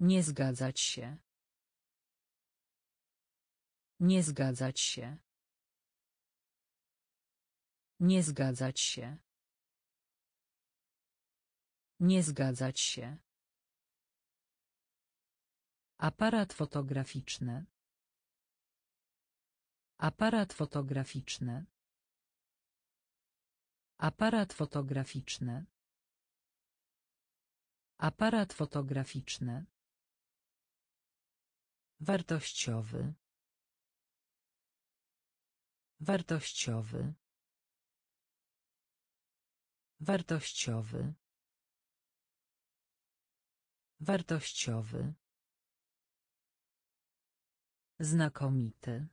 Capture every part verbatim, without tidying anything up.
Nie zgadzać się. Nie zgadzać się. Nie zgadzać się. Nie zgadzać się. Aparat fotograficzny. Aparat fotograficzny. Aparat fotograficzny. Aparat fotograficzny. Wartościowy. Wartościowy. Wartościowy. Wartościowy. Znakomity.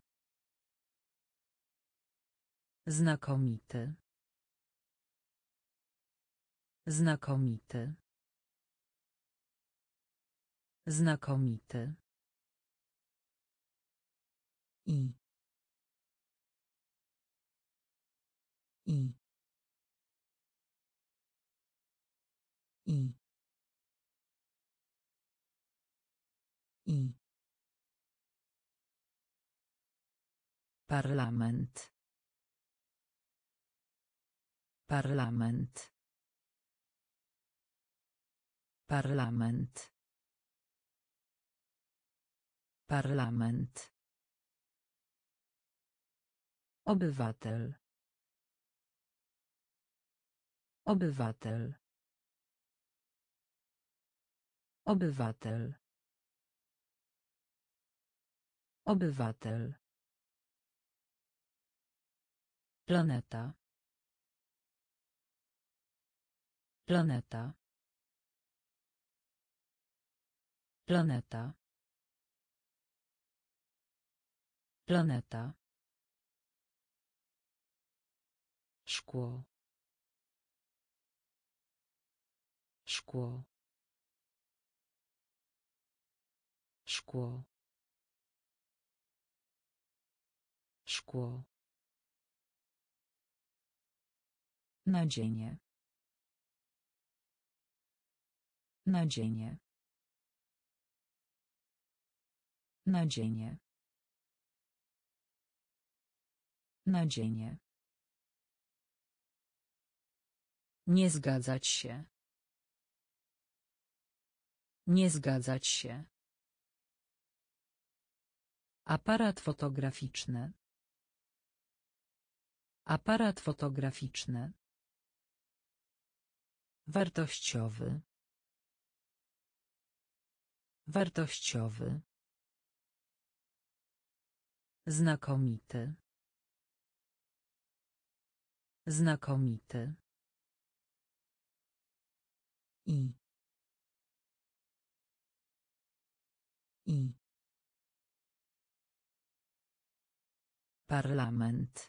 Znakomity. Znakomity. Znakomity. I. I. I. I. Parlament. Parlament. Parlament. Parlament. Obywatel. Obywatel. Obywatel. Obywatel. Planeta. Planeta. Planeta. Planeta. Szkło. Szkło. Szkło. Szkło. Nadzienie. Nadzienie. Nadzienie. Nadzienie. Nie zgadzać się. Nie zgadzać się. Aparat fotograficzny. Aparat fotograficzny. Wartościowy. Wartościowy. Znakomity. Znakomity. I. I. Parlament.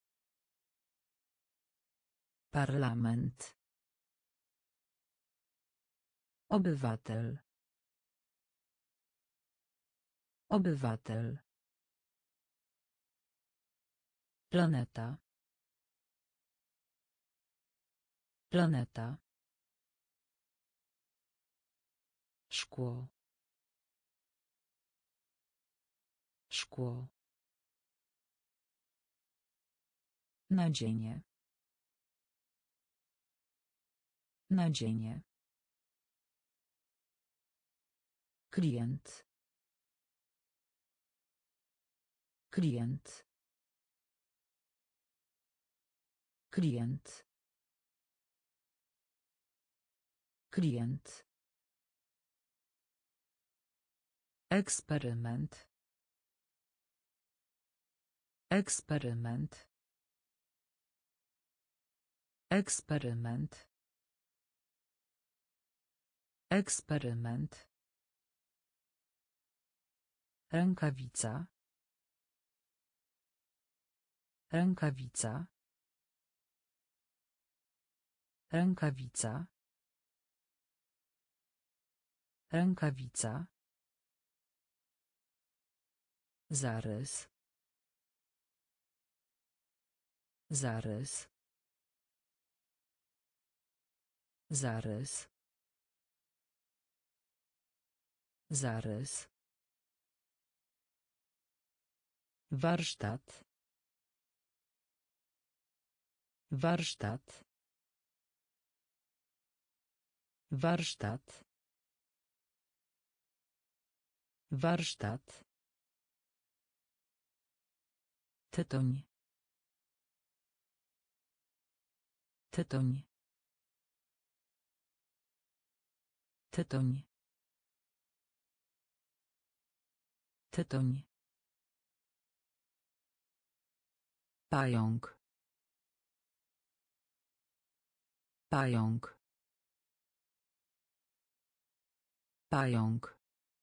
Parlament. Obywatel. Obywatel. Planeta. Planeta. Szkło. Szkło. Nadzienie. Nadzienie. Klient. Klient. Klient. Klient. Eksperyment. Eksperyment. Eksperyment. Eksperyment. Rękawica. Rękawica. Rękawica. Rękawica. Zarys. Zarys. Zarys. Zarys. Warsztat. Warsztat. Warsztat. Warsztat. Tytoń. Tytoń. Tytoń. Tytoń. Pająk. Pająk. Pająk.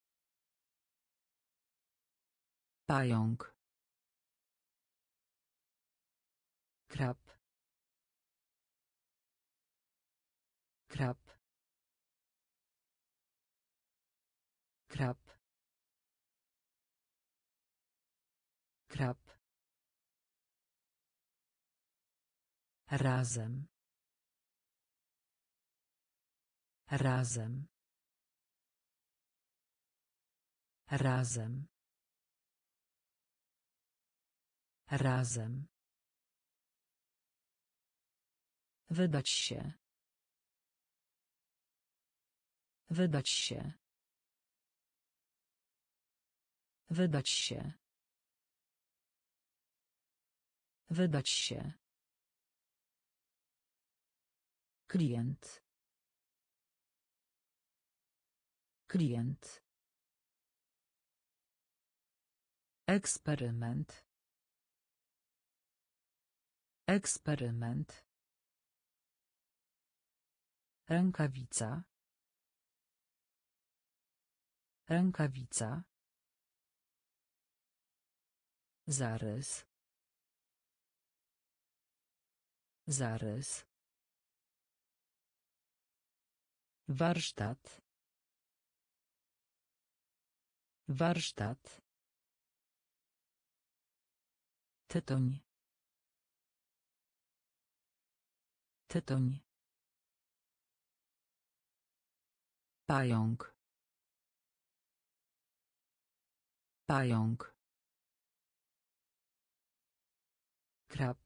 Pająk. Krab. Krab. Krab. Krab. Razem. Razem. Razem. Razem. Wydać się. Wydać się. Wydać się. Wydać się. Klient. Klient. Eksperyment. Eksperyment. Rękawica. Rękawica. Zarys. Zarys. Warsztat. Warsztat. Tytoń. Tytoń. Pająk. Pająk. Krab.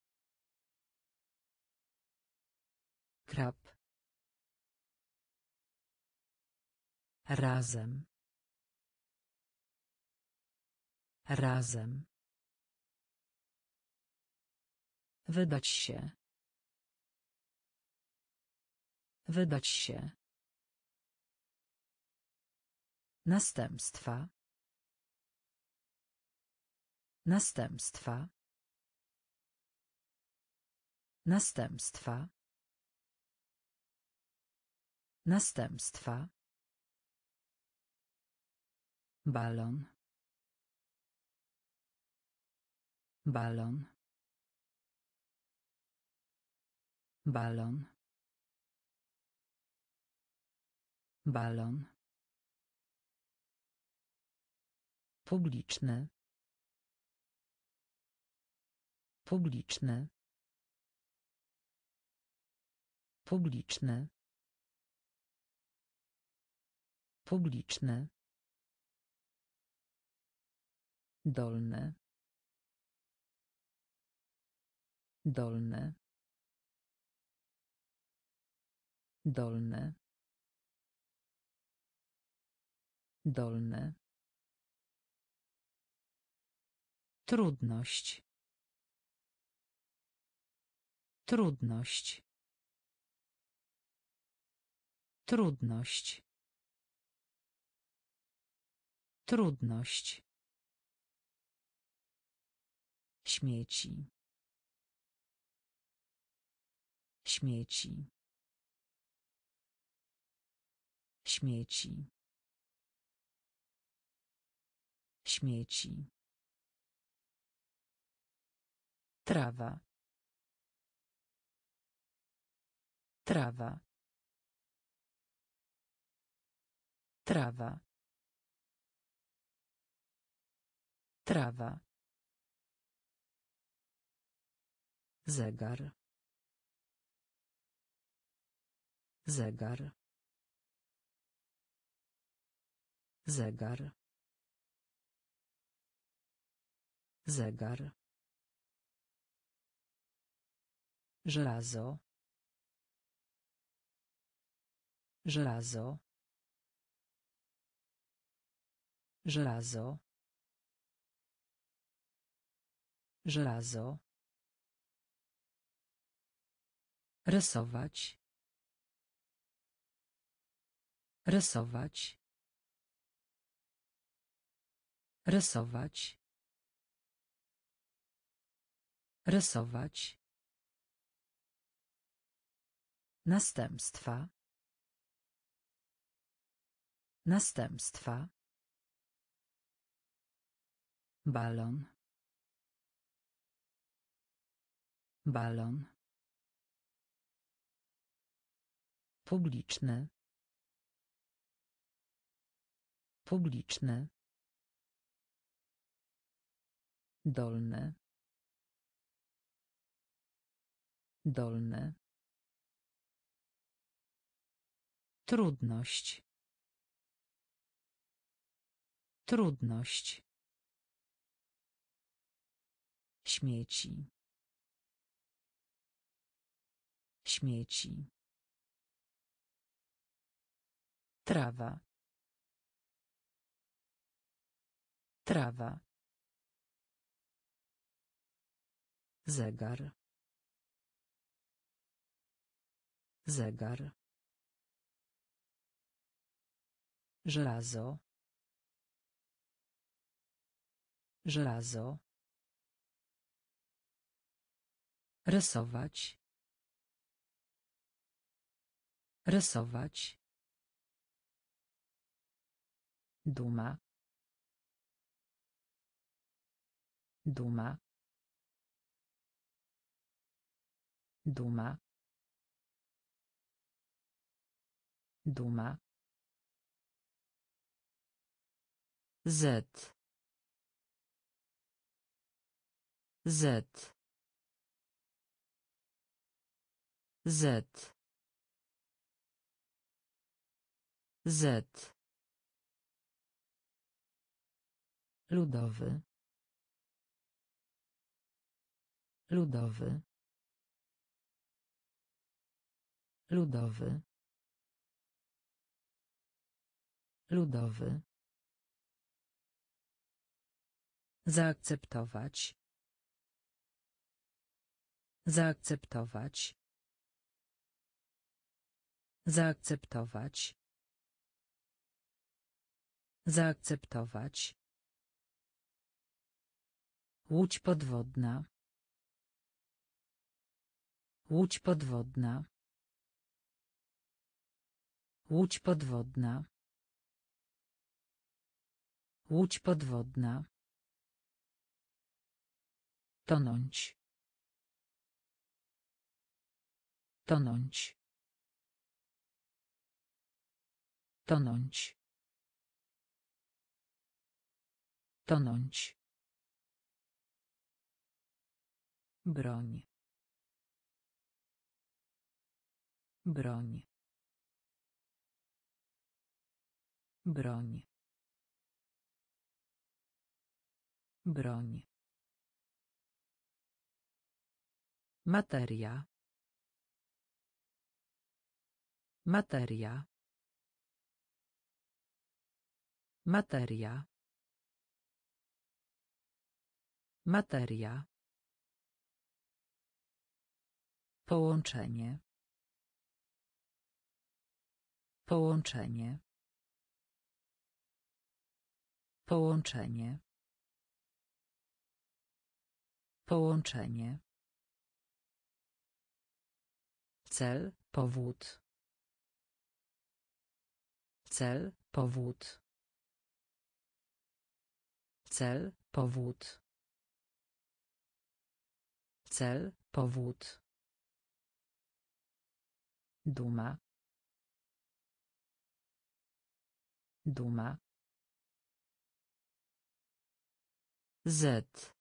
Krab. Razem. Razem. Wydać się. Wydać się. Następstwa. Następstwa. Następstwa. Następstwa. Balon. Balon. Balon. Balon. Publiczny. Publiczny. Publiczny. Publiczny. Dolny. Dolny. Dolny. Dolny. Trudność. Trudność. Trudność. Trudność. Śmieci. Śmieci. Śmieci. Śmieci. Trawa. Trawa. Trawa. Trawa. Zegar. Zegar. Zegar. Zegar. Żelazo. Żelazo. Żelazo. Żelazo. Rysować. Rysować. Rysować. Rysować. Następstwa. Następstwa. Balon. Balon. Publiczny. Publiczny. Dolny. Dolny. Trudność. Trudność. Śmieci. Śmieci. Trawa. Trawa. Zegar. Zegar. Żelazo. Żelazo. Rysować. Rysować. Duma. Duma. Duma. Duma. Z. Z. Z. Z. Ludowy. Ludowy. Ludowy. Ludowy. Zaakceptować. Zaakceptować. Zaakceptować. Zaakceptować. Łódź podwodna. Łódź podwodna. Łódź podwodna. Łódź podwodna. Tonąć. Tonąć. Tonąć. Tonąć. Broń. Broń. Broń. Broń. Materia. Materia. Materia. Materia. Połączenie. Połączenie. Połączenie. Połączenie. Cel, powód. Cel, powód. Cel, powód. Cel, powód. Duma. Duma. Z.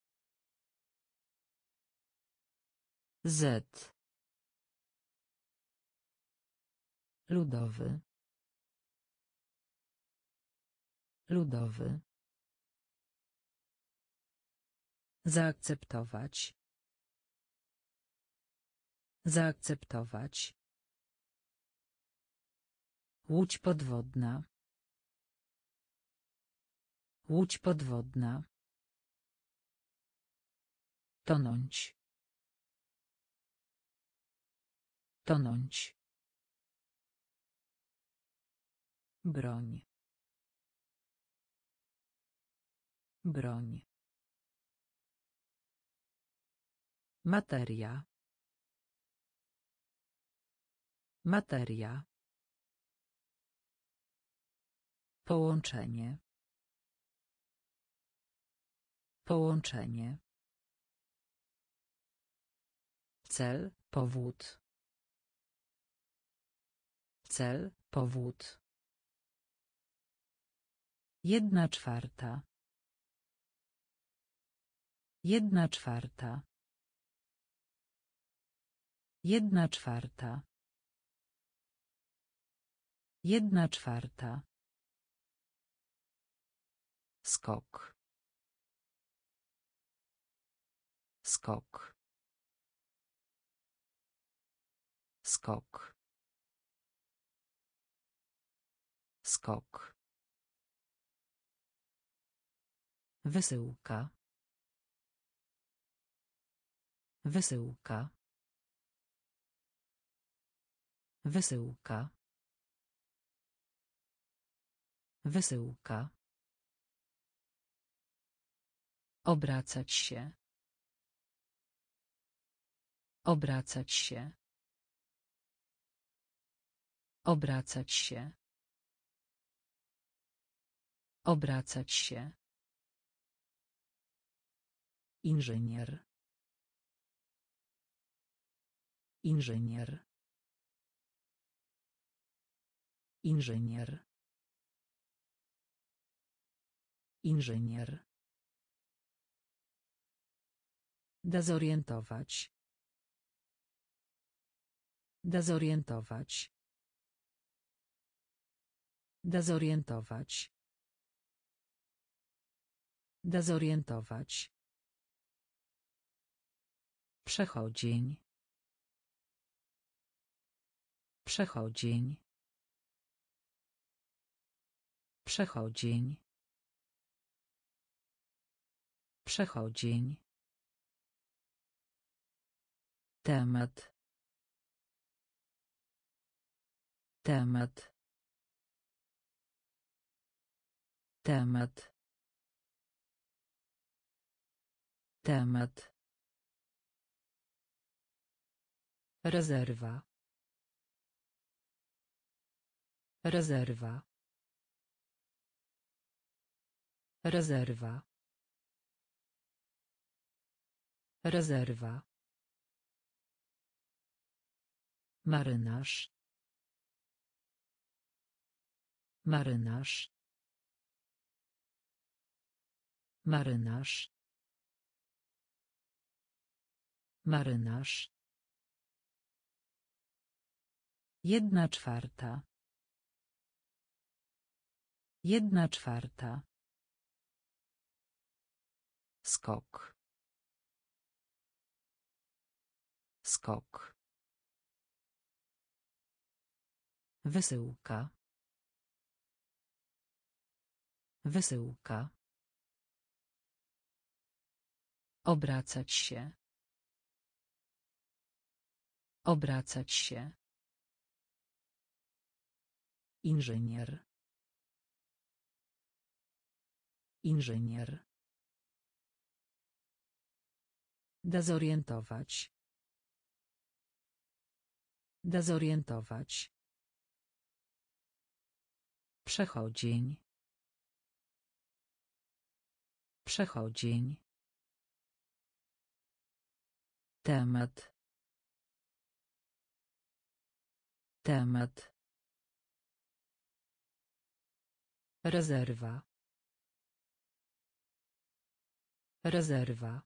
Z. Ludowy. Ludowy. Zaakceptować. Zaakceptować. Łódź podwodna. Łódź podwodna. Tonąć. Tonąć. Broń. Broń. Materia. Materia. Połączenie. Połączenie. Cel, powód. Cel, powód. Jedna czwarta. Jedna czwarta. Jedna czwarta. Jedna czwarta. Skok. Skok. Skok. Skok. Wysyłka. Wysyłka. Wysyłka. Wysyłka. Obracać się. Obracać się. Obracać się. Obracać się. Inżynier. Inżynier. Inżynier. Inżynier. Dezorientować. Dezorientować. Dezorientować. Dezorientować. Przechodzień. Przechodzień. Przechodzień. Przechodzień. Temat. Temat. Temat. Temat. Rezerwa. Rezerwa. Rezerwa. Rezerwa. Marynarz. Marynarz. Marynarz. Marynarz. Jedna czwarta. Jedna czwarta. Skok. Skok. Wysyłka. Wysyłka. Obracać się. Obracać się. Inżynier. Inżynier. Dezorientować. Dezorientować. Przechodzień. Przechodzień. Temat. Temat. Rezerwa. Rezerwa.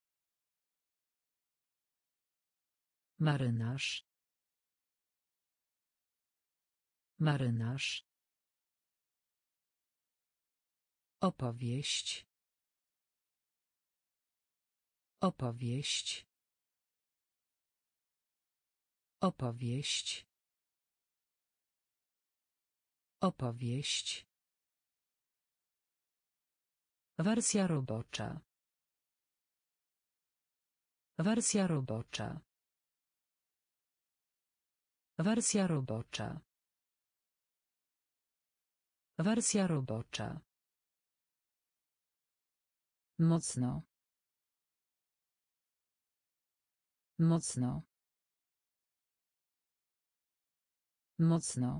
Marynarz. Marynarz. Opowieść. Opowieść. Opowieść. Opowieść. Wersja robocza. Wersja robocza. Wersja robocza. Wersja robocza. Mocno. Mocno. Mocno.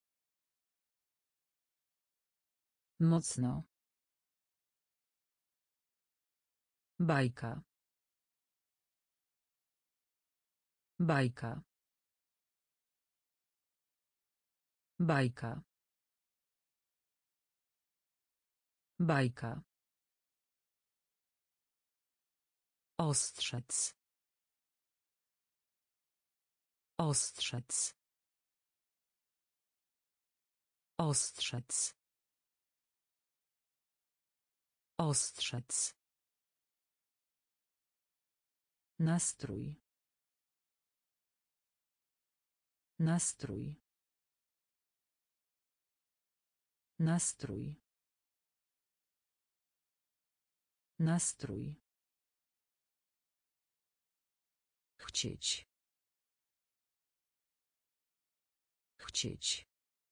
Mocno. Bajka. Bajka. Bajka. Bajka. Ostrzec. Ostrzec. Ostrzec. Ostrzec. Nastrój. Nastrój. Nastrój. Nastrój. Chcieć. Chcieć.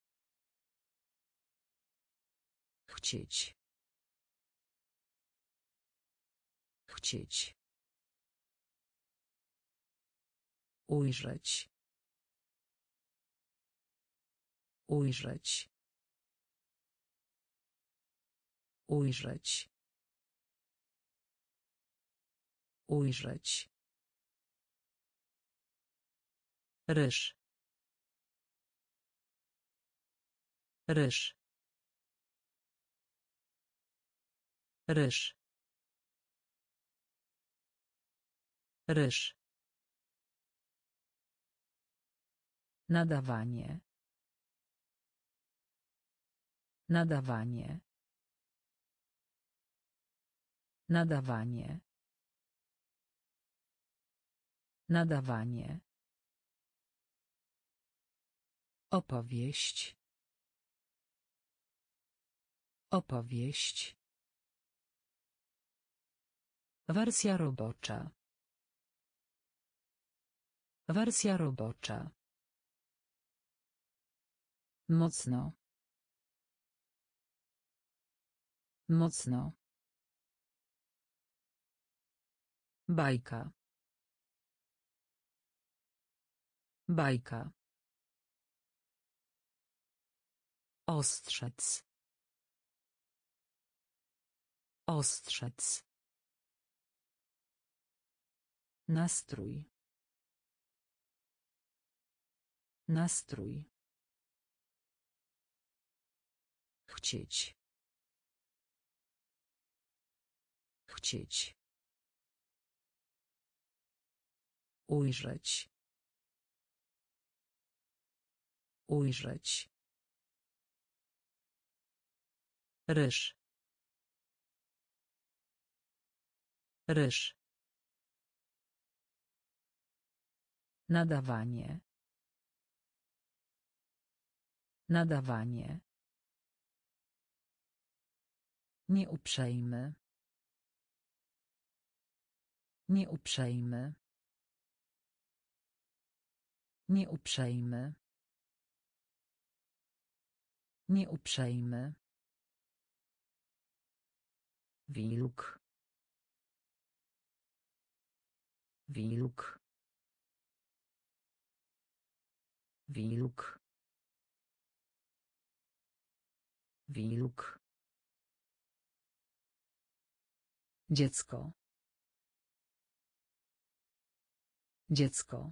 Chcieć. Chcieć. Ujrzeć. Ujrzeć. Ujrzeć. Ujrzeć. Ryż. Ryż. Ryż. Ryż. Nadawanie. Nadawanie. Nadawanie. Nadawanie. Opowieść. Opowieść. Wersja robocza. Wersja robocza. Mocno. Mocno. Bajka. Bajka. Ostrzec. Ostrzec. Nastrój. Nastrój. Chcieć. Chcieć. Ujrzeć. Ujrzeć. Ryż. Ryż. Nadawanie. Nadawanie. Nieuprzejmy. Nieuprzejmy. Nieuprzejmy. Nieuprzejmy. Wilk. Wilk. Wilk. Wilk. Dziecko. Dziecko.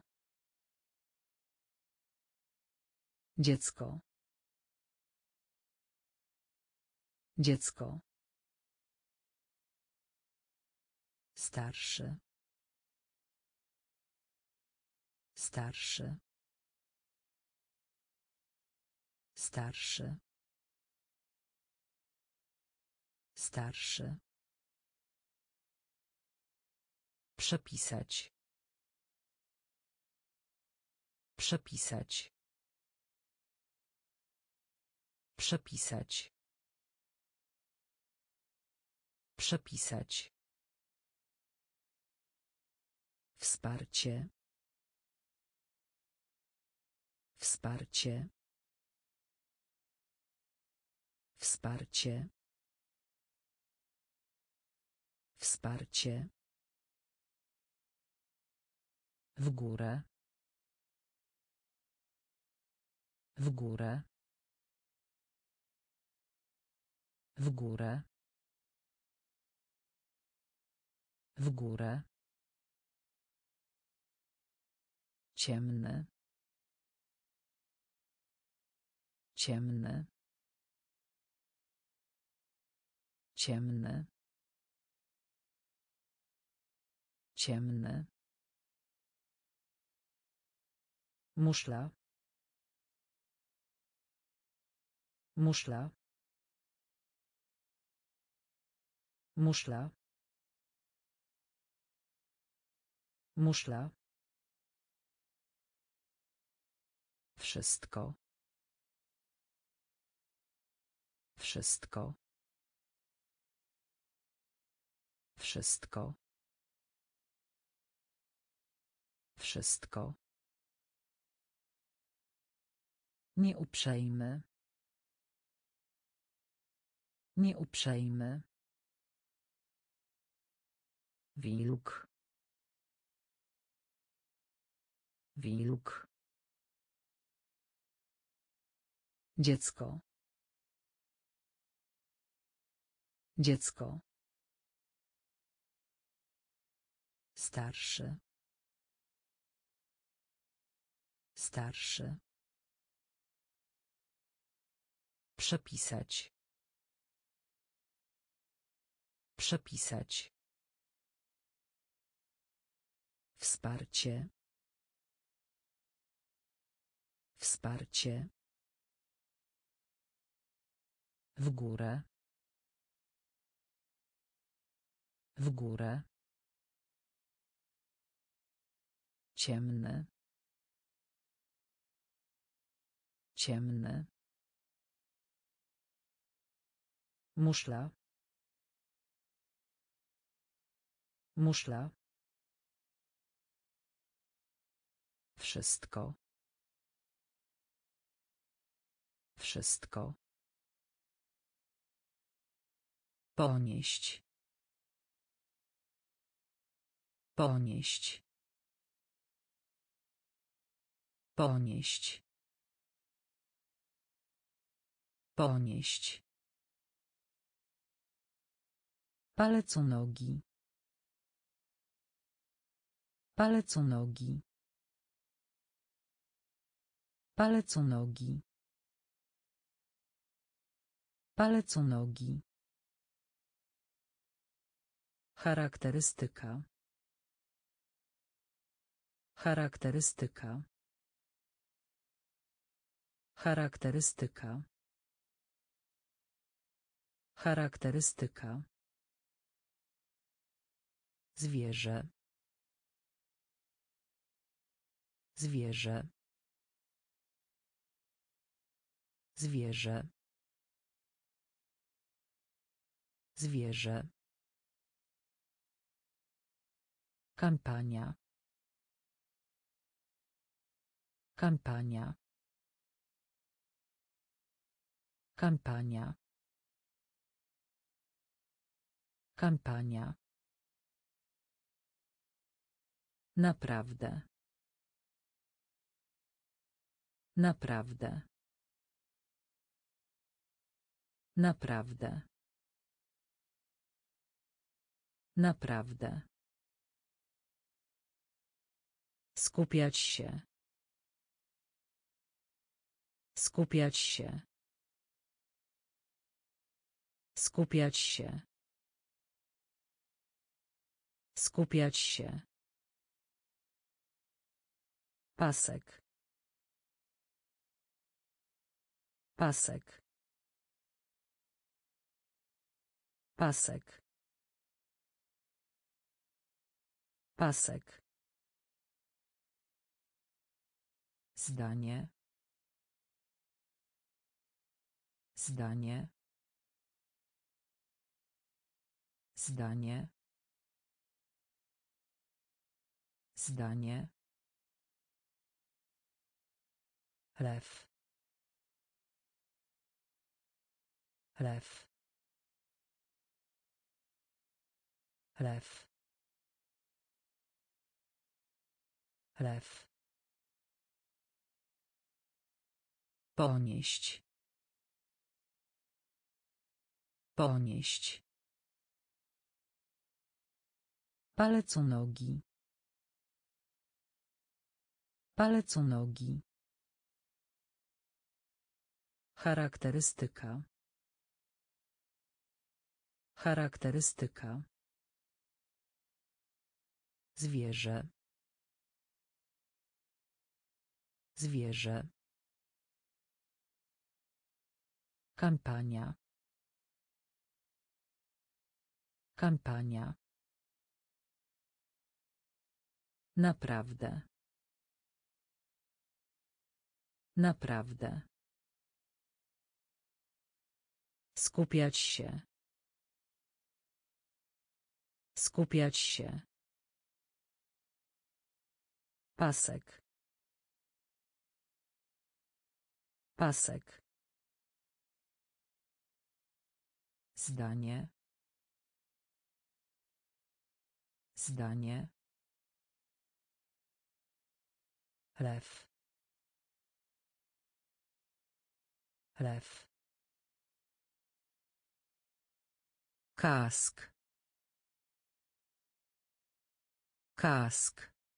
Dziecko. Dziecko. Starszy. Starszy. Starszy. Starszy. Przepisać. Przepisać. Przepisać. Przepisać. Wsparcie. Wsparcie. Wsparcie. Wsparcie. W górę. W górę. W górę. W górę. Ciemny. Ciemny. Ciemny. Ciemny. Muszla. Muszla. Muszla. Muszla. Wszystko. Wszystko. Wszystko. Wszystko. Nieuprzejmy. Nieuprzejmy. Wilk. Wilk. Dziecko. Dziecko. Starszy. Starszy. Przepisać. Przepisać. Wsparcie. Wsparcie. W górę. W górę. Ciemny. Ciemny. Muszla. Muszla. Wszystko. Wszystko. Ponieść. Ponieść. Ponieść. Ponieść. Palec u nogi. Palec u nogi. Palec u nogi. Palec u nogi. Charakterystyka. Charakterystyka. Charakterystyka. Charakterystyka. Zwierzę. Zwierzę. Zwierzę. Zwierzę. Kampania. Kampania. Kampania. Kampania. Naprawdę. Naprawdę. Naprawdę. Naprawdę. Skupiać się. Skupiać się. Skupiać się. Skupiać się. Pasek. Pasek. Pasek. Pasek. Zdanie. Zdanie. Zdanie. Zdanie. Lew. Lew. Lew. Lew. Ponieść. Ponieść. Palec u nogi. Palec u nogi. Charakterystyka. Charakterystyka. Zwierzę. Zwierzę. Kampania. Kampania. Naprawdę. Naprawdę. Skupiać się. Skupiać się. Pasek. Pasek. Zdanie. Zdanie. Lew. Lew. Kask. Kask.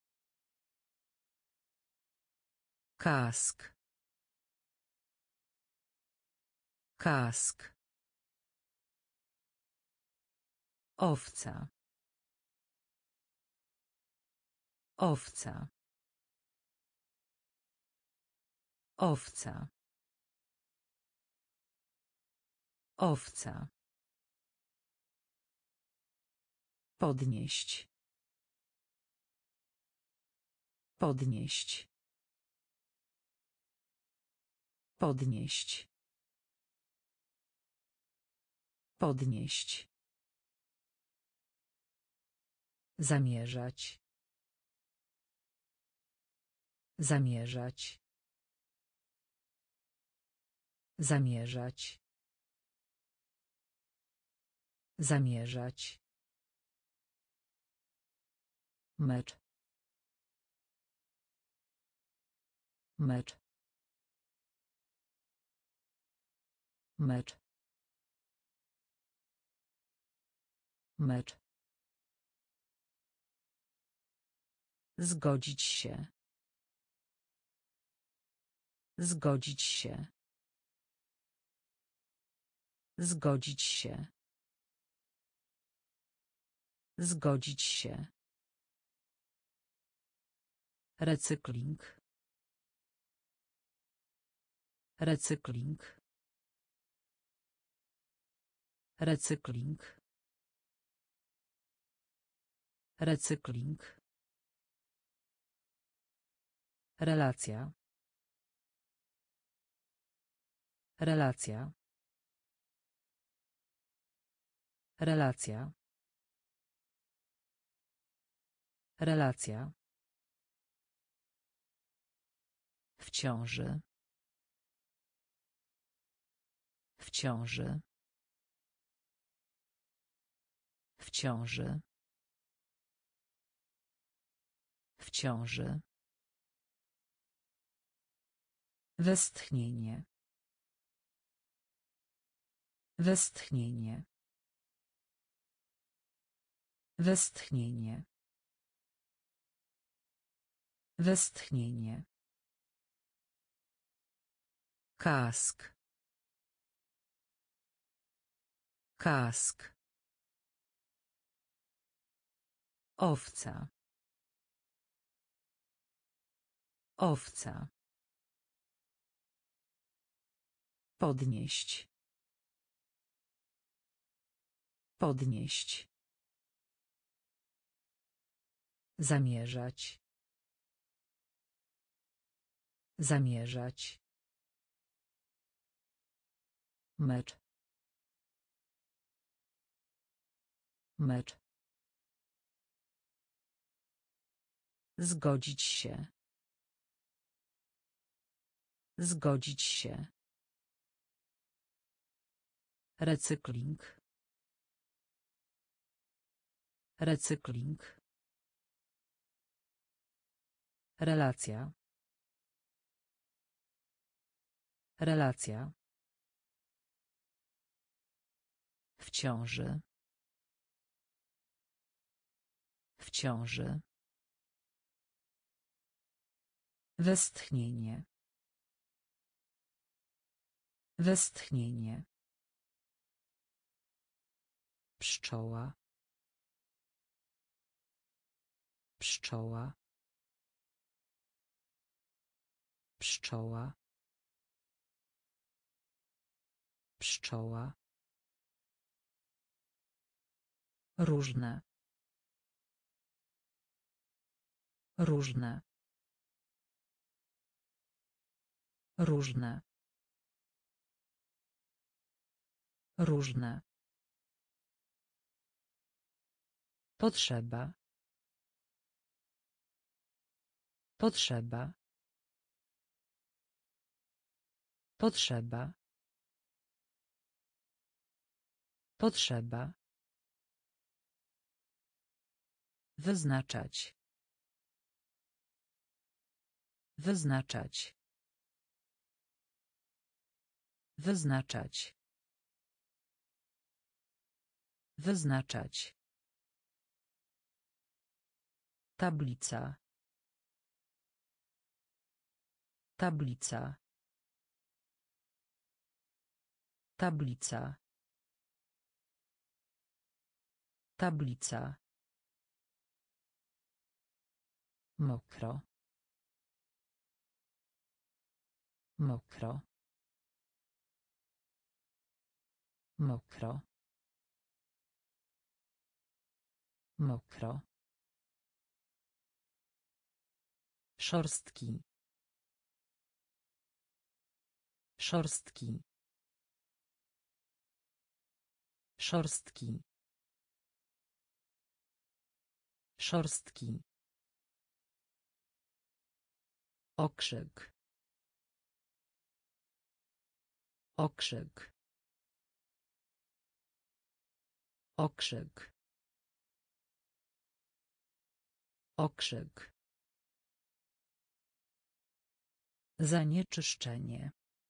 Kask. Kask. Owca. Owca. Owca. Owca. Podnieść. Podnieść. Podnieść. Podnieść. Zamierzać. Zamierzać. Zamierzać. Zamierzać. Mecz. Mecz. Mecz. Mecz. Zgodzić się. Zgodzić się. Zgodzić się. Zgodzić się. Recykling. Recykling. Recykling. Recykling. Relacja. Relacja. Relacja. Relacja. W ciąży. W ciąży. W ciąży. W ciąży. Westchnienie. Westchnienie. Westchnienie. Westchnienie. Kask. Kask. Owca. Owca. Podnieść. Podnieść. Zamierzać. Zamierzać. Mecz. Mecz. Zgodzić się. Zgodzić się. Recykling. Recykling. Relacja. Relacja. W ciąży. W ciąży. Westchnienie. Westchnienie. Pszczoła. Pszczoła. Pszczoła. Pszczoła. Różne. Różne. Różne. Różne. Potrzeba. Potrzeba. Potrzeba. Potrzeba. Wyznaczać. Wyznaczać. Wyznaczać. Wyznaczać. Tablica. Tablica. Tablica. Tablica. Mokro. Mokro. Mokro. Mokro. Szorstki. Szorstki. Szorstki. Szorstki. Okrzyk. Okrzyk. Okrzyk. Okrzyk. Zanieczyszczenie.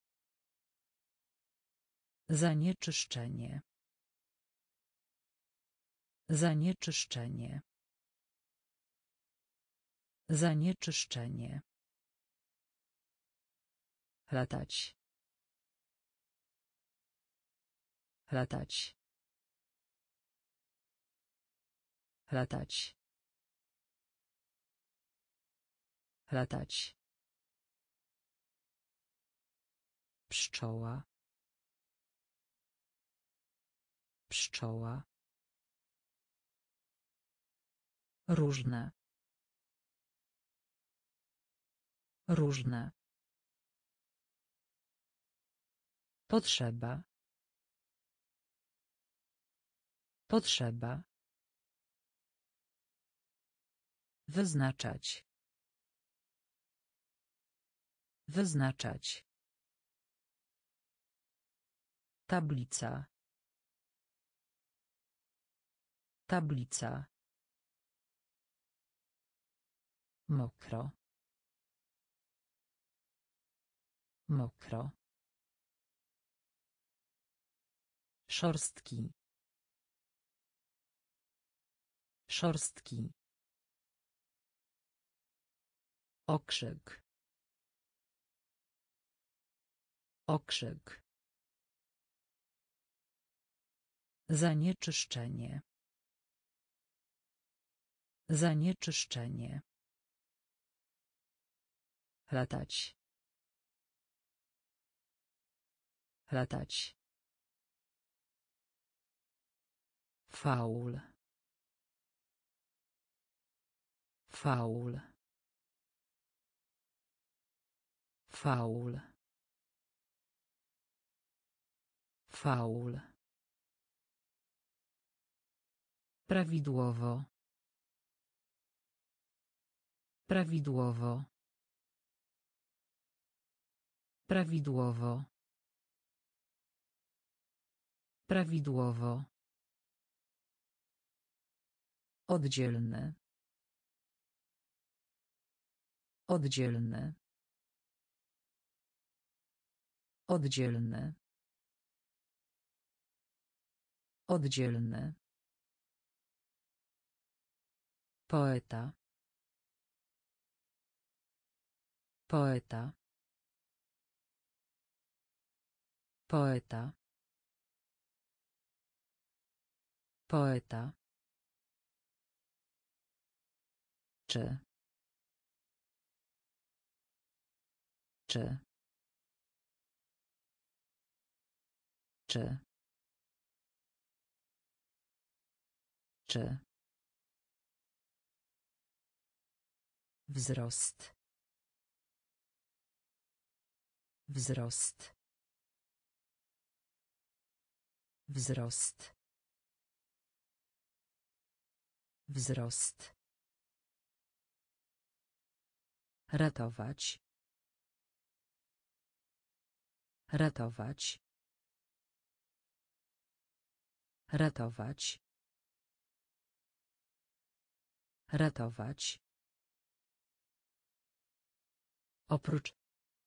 Zanieczyszczenie. Zanieczyszczenie. Zanieczyszczenie. Latać. Latać. Latać. Latać. Pszczoła. Pszczoła. Różne. Różne. Potrzeba. Potrzeba. Wyznaczać. Wyznaczać. Tablica. Tablica. Mokro. Mokro. Szorstki. Szorstki. Okrzyk. Okrzyk. Zanieczyszczenie. Zanieczyszczenie. Latać. Latać. Faul. Faul. Faul. Faul. Prawidłowo. Prawidłowo. Prawidłowo. Prawidłowo. Oddzielny. Oddzielny. Oddzielny. Oddzielny. Poeta. Poeta. Poeta. Poeta. Czy. Czy. Czy. Czy. Wzrost. Wzrost. Wzrost. Wzrost. Ratować. Ratować. Ratować. Ratować. Oprócz.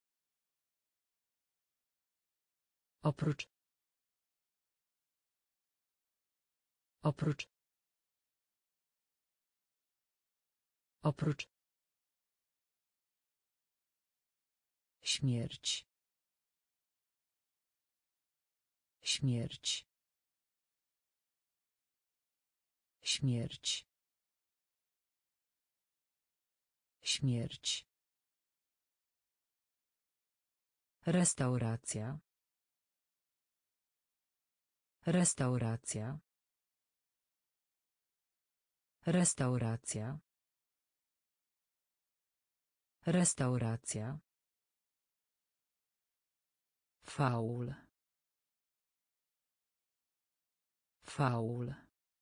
Oprócz. Oprócz. Oprócz. Śmierć. Śmierć. Śmierć. Śmierć. Restauracja. Restauracja. Restauracja. Restauracja. Faul. Faul.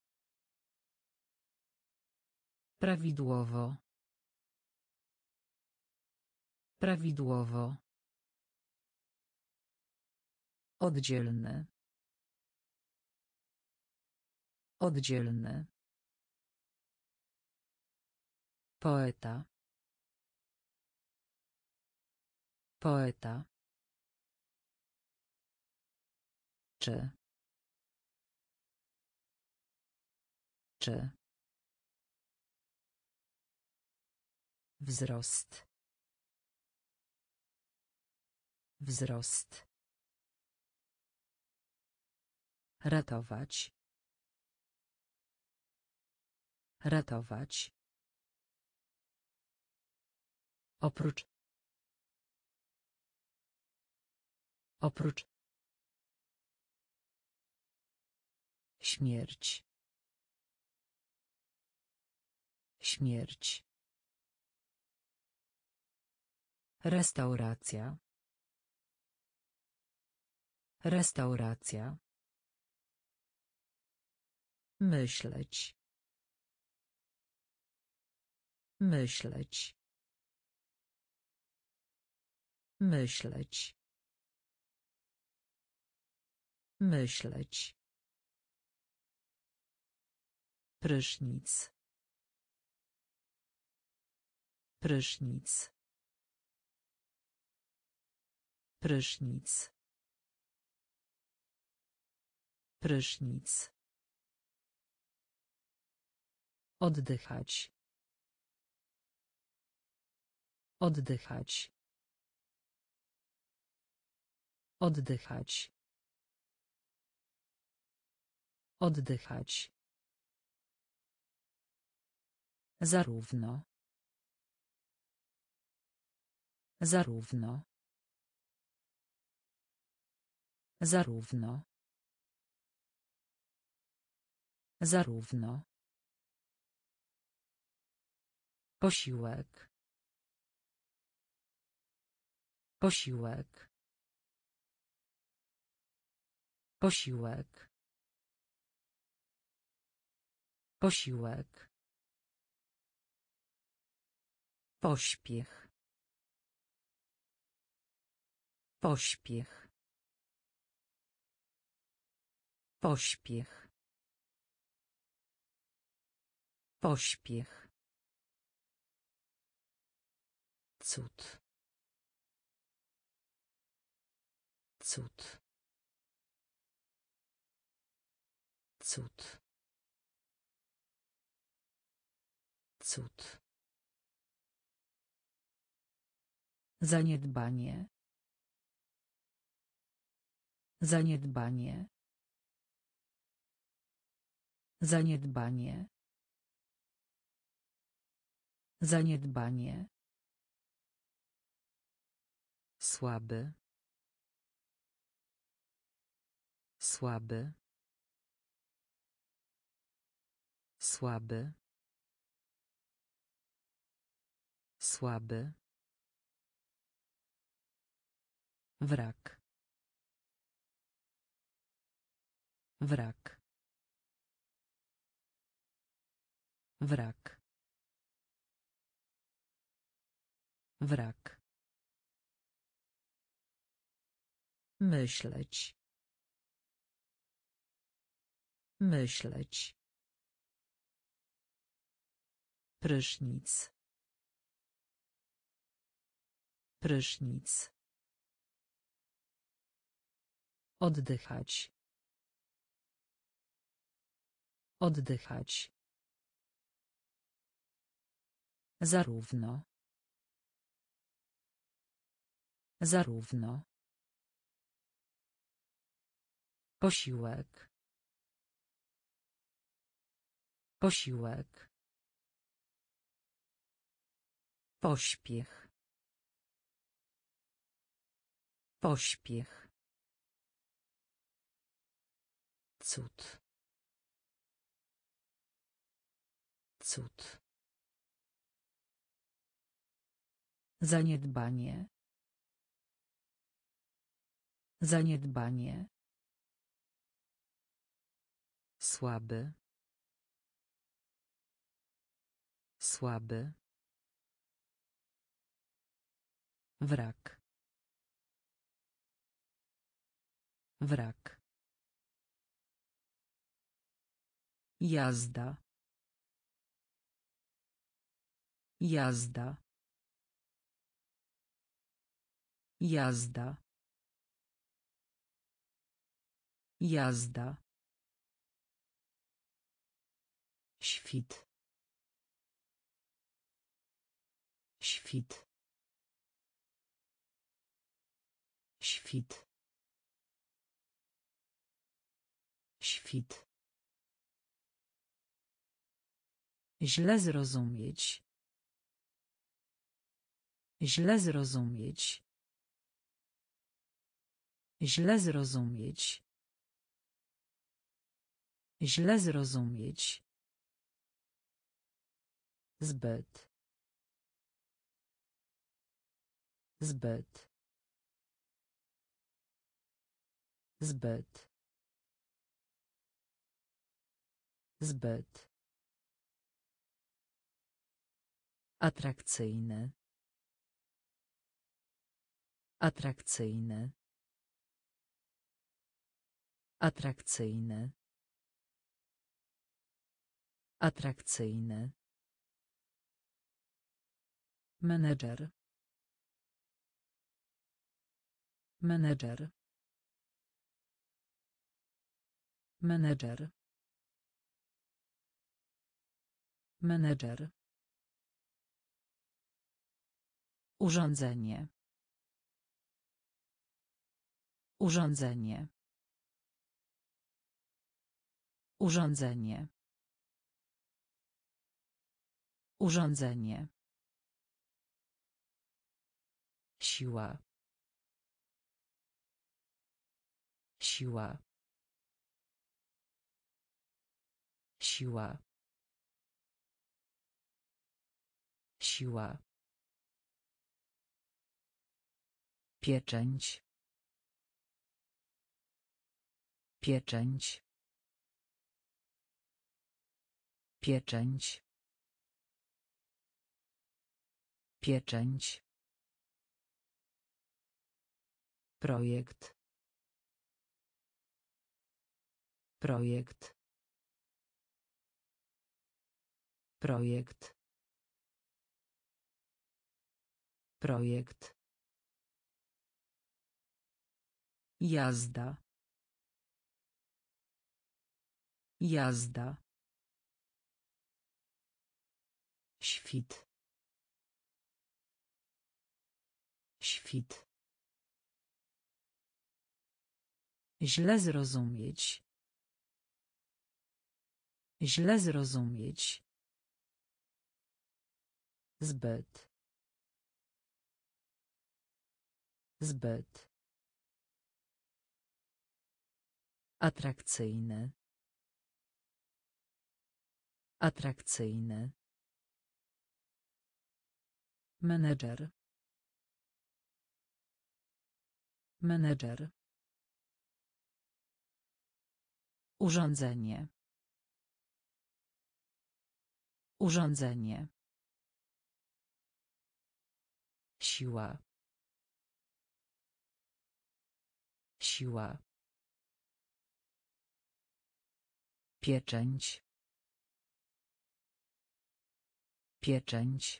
Prawidłowo. Prawidłowo. Oddzielny. Oddzielny. Poeta. Poeta. Czy. Czy. Wzrost. Wzrost. Ratować. Ratować. Oprócz. Oprócz. Śmierć. Śmierć. Restauracja. Restauracja. Myśleć. Myśleć. Myśleć. Myśleć. Prysznic. Prysznic. Prysznic. Prysznic. Oddychać. Oddychać. Oddychać. Oddychać. Zarówno. Zarówno. Zarówno. Zarówno. Posiłek. Posiłek. Posiłek. Posiłek. Pośpiech. Pośpiech. Pośpiech. Pośpiech. Cud. Cud. Cud. Cud. Zaniedbanie. Zaniedbanie. Zaniedbanie. Zaniedbanie. Słaby. Słaby. Słaby. Słaby. Wrak. Wrak. Wrak. Wrak. Myśleć. Myśleć. Prysznic. Prysznic. Oddychać. Oddychać. Zarówno. Zarówno. Posiłek. Posiłek. Pośpiech. Pośpiech. Cud. Cud. Zaniedbanie. Zaniedbanie. Słaby. Słaby. Wrak. Wrak. Jazda. Jazda. Jazda. Jazda. Świt. Świt. Świt. Świt. Źle zrozumieć. Źle zrozumieć. Źle zrozumieć. Źle zrozumieć. Zbyt. Zbyt. Zbyt. Zbyt. Atrakcyjny. Atrakcyjny. Atrakcyjny. Atrakcyjny. Menedżer. Menedżer. Menedżer. Menedżer. Urządzenie. Urządzenie. Urządzenie. Urządzenie. Siła. Siła. Siła. Siła. Pieczęć. Pieczęć. Pieczęć. Pieczęć. Projekt. Projekt. Projekt. Projekt. Jazda. Jazda. Świt. Świt. Źle zrozumieć. Źle zrozumieć. Zbyt. Zbyt. Atrakcyjny. Atrakcyjny. Menedżer. Menedżer. Urządzenie. Urządzenie. Siła. Siła. Pieczęć. Pieczęć.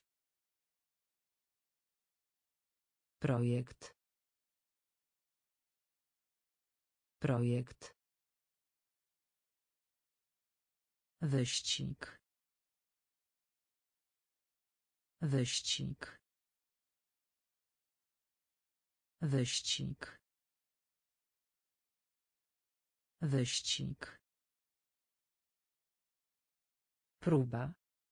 Projekt. Projekt. Wyścig. Wyścig. Wyścig. Wyścig. Próba.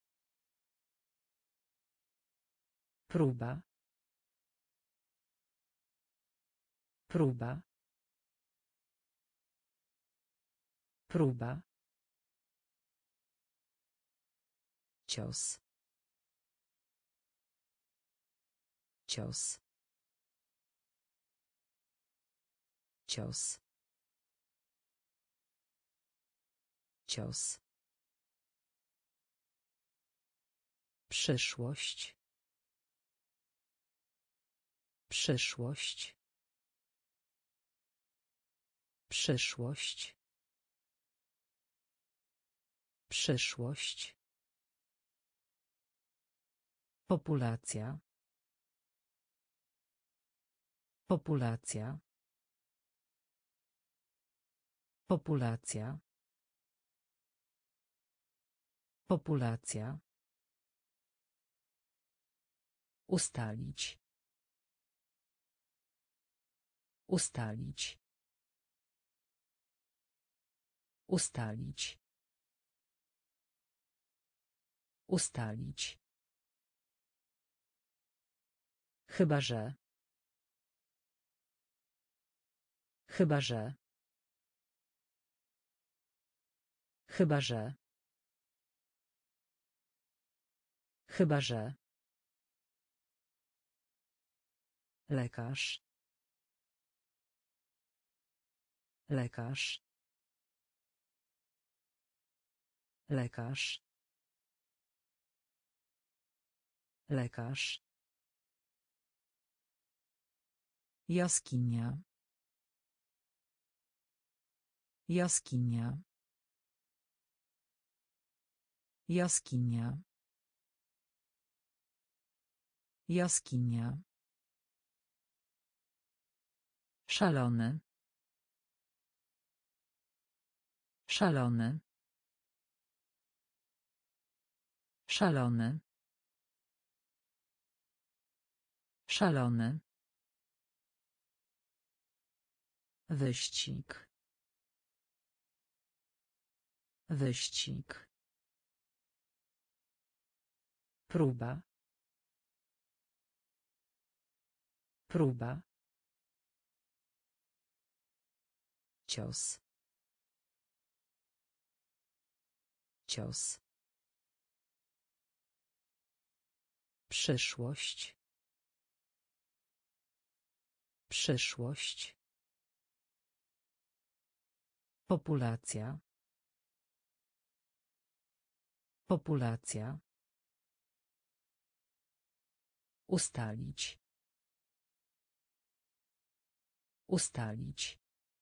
Próba. Próba. Próba. Cios. Cios. Cios. Cios. Przyszłość. Przyszłość. Przyszłość. Przyszłość. Populacja. Populacja. Populacja. Populacja. Ustalić. Ustalić. Ustalić. Ustalić. Chyba że. Chyba że. Chyba że. Chyba że. Lekarz. Lekarz. Lekarz. Lekarz. Jaskinia. Jaskinia. Jaskinia. Jaskinia. Szalony. Szalony. Szalony. Szalony. Wyścig. Wyścig. Próba. Próba. Cios. cios. Przyszłość. Przyszłość. Populacja. Populacja. Ustalić. Ustalić.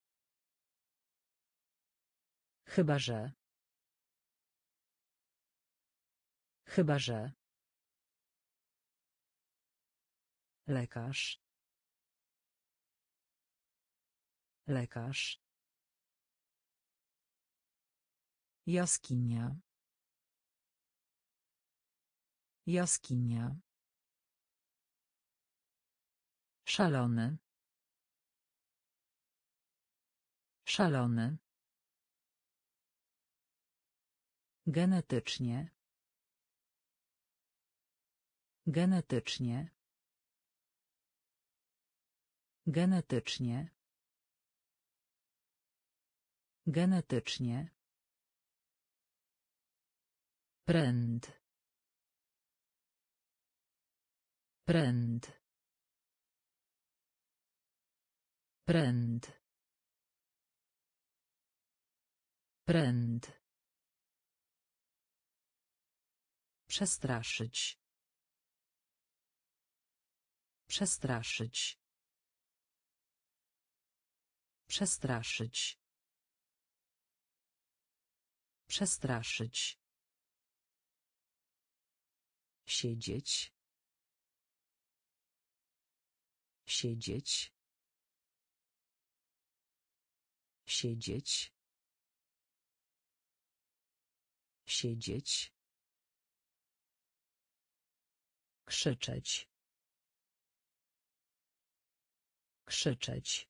Chyba że. Chyba że. Lekarz. Lekarz. Jaskinia. Jaskinia. Szalony. Szalony. Genetycznie. Genetycznie. Genetycznie. Genetycznie. Pręd. Pręd. Pręd. Pręd. Przestraszyć. Przestraszyć. Przestraszyć. Przestraszyć. Siedzieć. Siedzieć. Siedzieć. Siedzieć. Krzyczeć. Krzyczeć.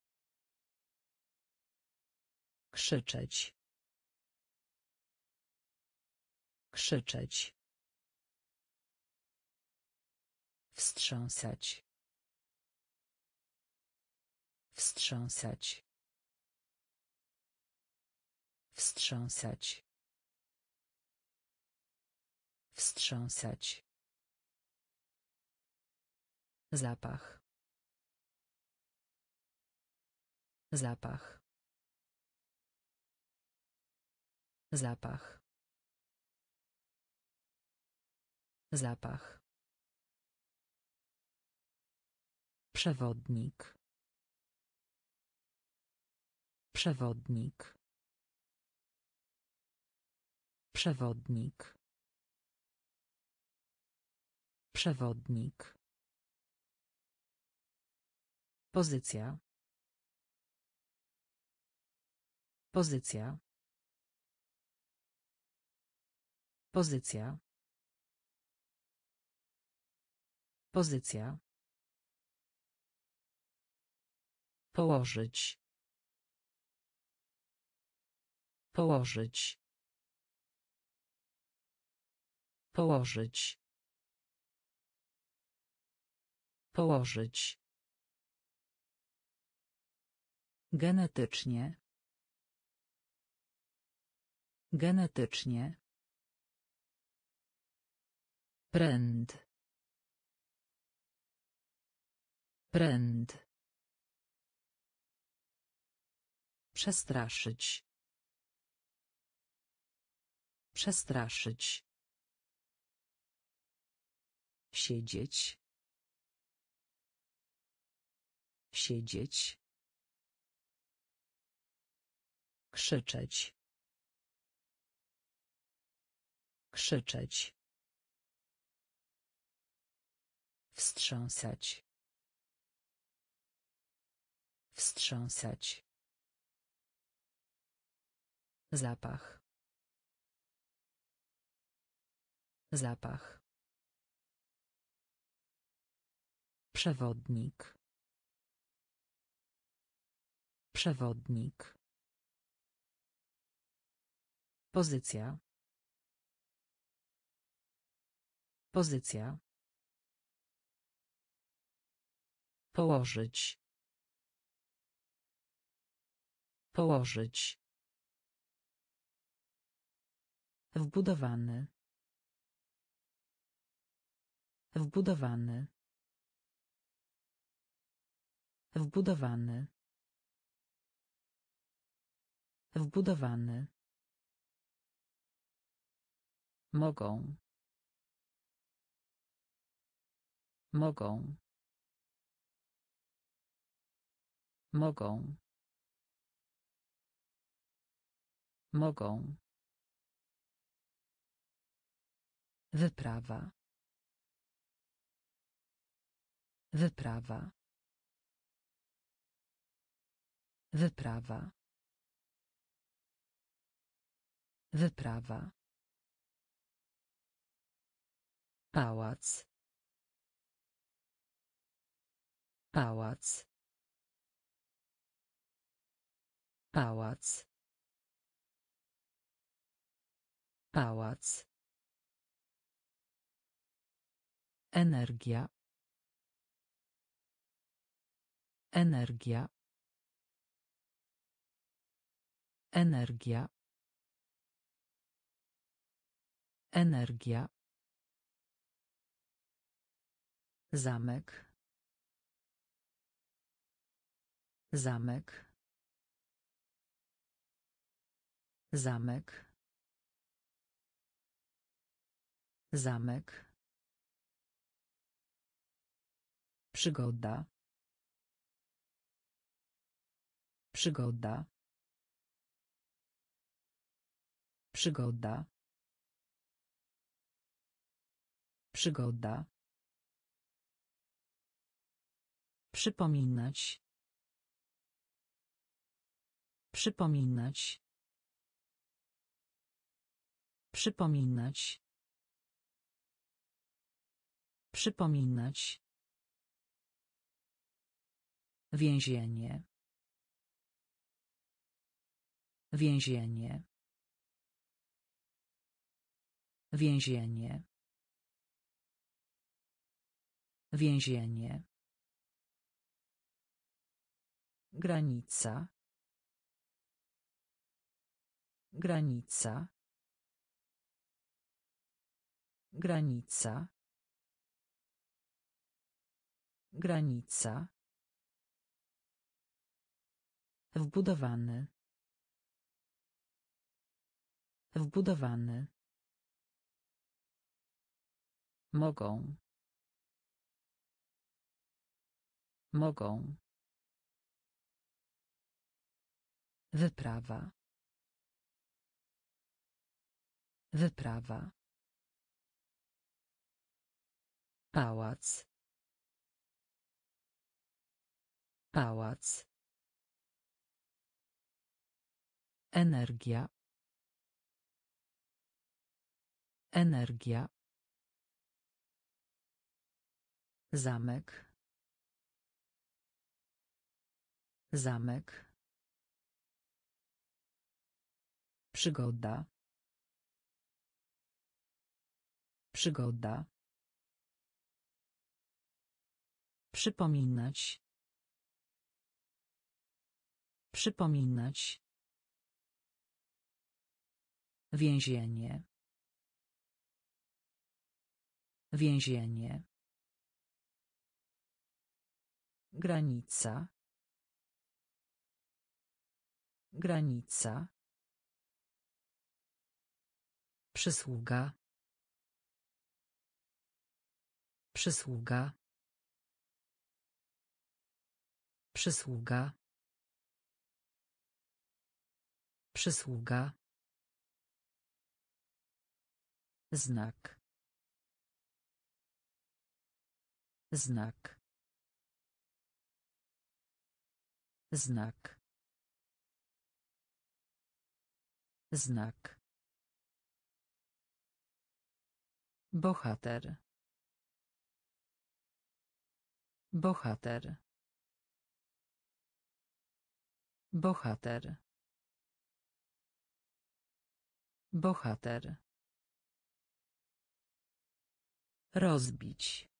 Krzyczeć. Krzyczeć. Wstrząsać. Wstrząsać. Wstrząsać. Wstrząsać. Zapach. Zapach. Zapach. Zapach. Przewodnik. Przewodnik. Przewodnik. Przewodnik. Pozycja. Pozycja. Pozycja. Pozycja. Położyć. Położyć. Położyć. Położyć. Genetycznie. Genetycznie. Pręd. Pręd. Przestraszyć. Przestraszyć. Siedzieć. Siedzieć. Krzyczeć. Krzyczeć. Wstrząsać. Wstrząsać. Zapach. Zapach. Przewodnik. Przewodnik. Pozycja. Pozycja. Położyć. Położyć. Wbudowany. Wbudowany. Wbudowany. Wbudowany. Mogą. Mogą. Mogą. Mogą. Wyprawa. Wyprawa. Wyprawa. Wyprawa. Pałac. Pałac. Pałac. Pałac. Energia. Energia. Energia. Energia. Zamek. Zamek. Zamek. Zamek. Przygoda. Przygoda. Przygoda. Przygoda. Przypominać. Przypominać. Przypominać. Przypominać. Więzienie. Więzienie. Więzienie. Więzienie. Granica. Granica. Granica. Granica. Wbudowany. Wbudowany. Mogą. Mogą. Wyprawa. Wyprawa. Pałac. Pałac. Energia. Energia. Zamek. Zamek. Przygoda. Przygoda. Przypominać. Przypominać. Więzienie. Więzienie. Granica. Granica. Przysługa. Przysługa. Przysługa. Przysługa. Znak. Znak. Znak. Znak. Bohater. Bohater. Bohater. Bohater. Rozbić.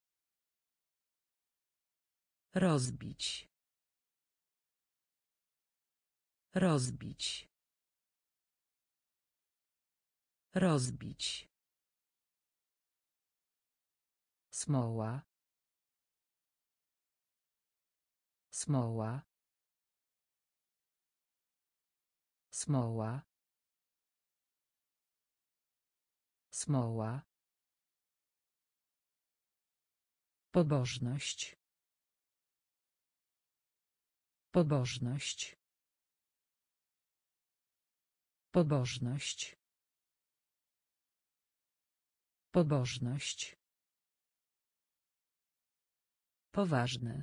Rozbić. Rozbić. Rozbić. Smoła. Smoła. Smoła. Smoła. Pobożność. Pobożność. Pobożność. Pobożność. Poważny.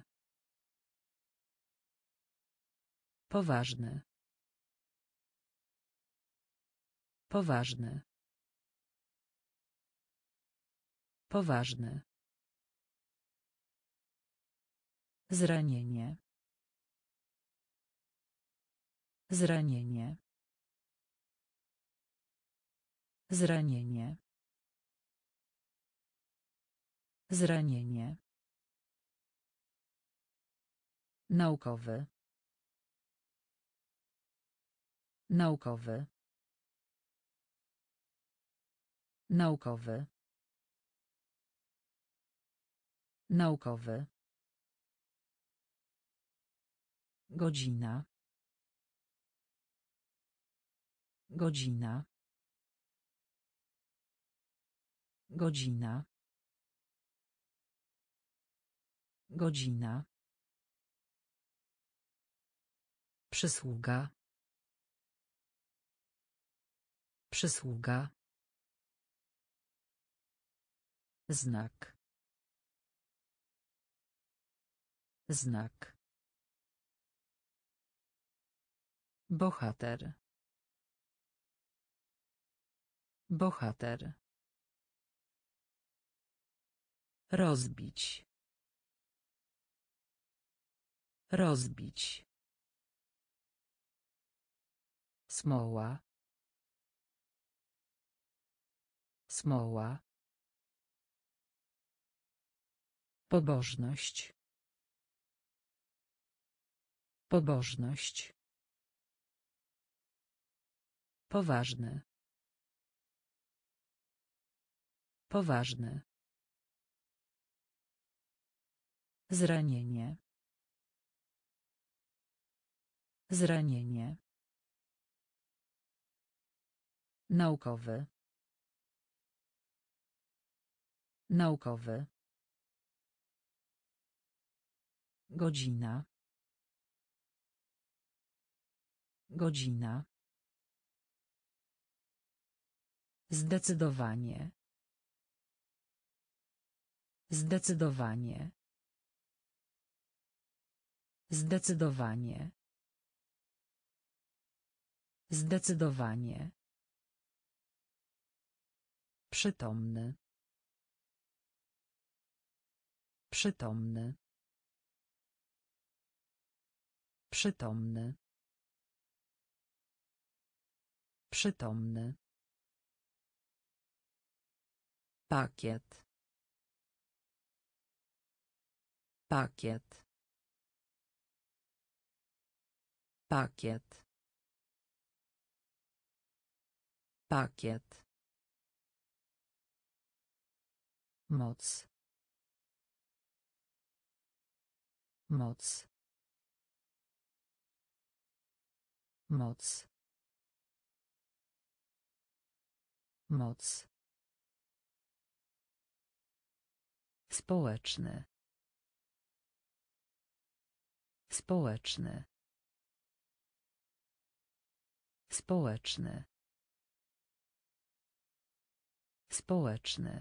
Poważny. Poważny. Poważny. Zranienie. Zranienie. Zranienie. Zranienie. Naukowy. Naukowy. Naukowy. Naukowy. Godzina. Godzina. Godzina. Godzina. Przysługa. Przysługa. Znak. Znak. Bohater. Bohater. Rozbić. Rozbić. Smoła. Smoła. Pobożność. Pobożność. Poważny. Poważny. Zranienie. Zranienie. Naukowy. Naukowy. Godzina. Godzina. Zdecydowanie. Zdecydowanie. Zdecydowanie. Zdecydowanie. Przytomny. Przytomny. Przytomny. Przytomny. Pakiet. Pakiet. Pakiet. Pakiet. Moc. Moc. Moc. Moc. Społeczny. Społeczny. Społeczny. Społeczny.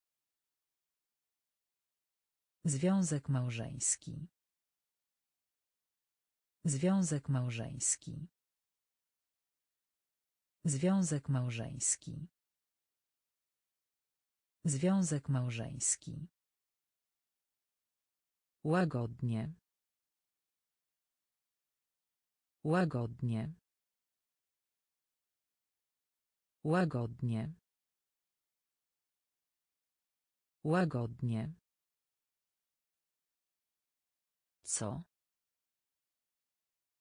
Związek małżeński. Związek małżeński. Związek małżeński. Związek małżeński. Łagodnie. Łagodnie. Łagodnie. Łagodnie. Co?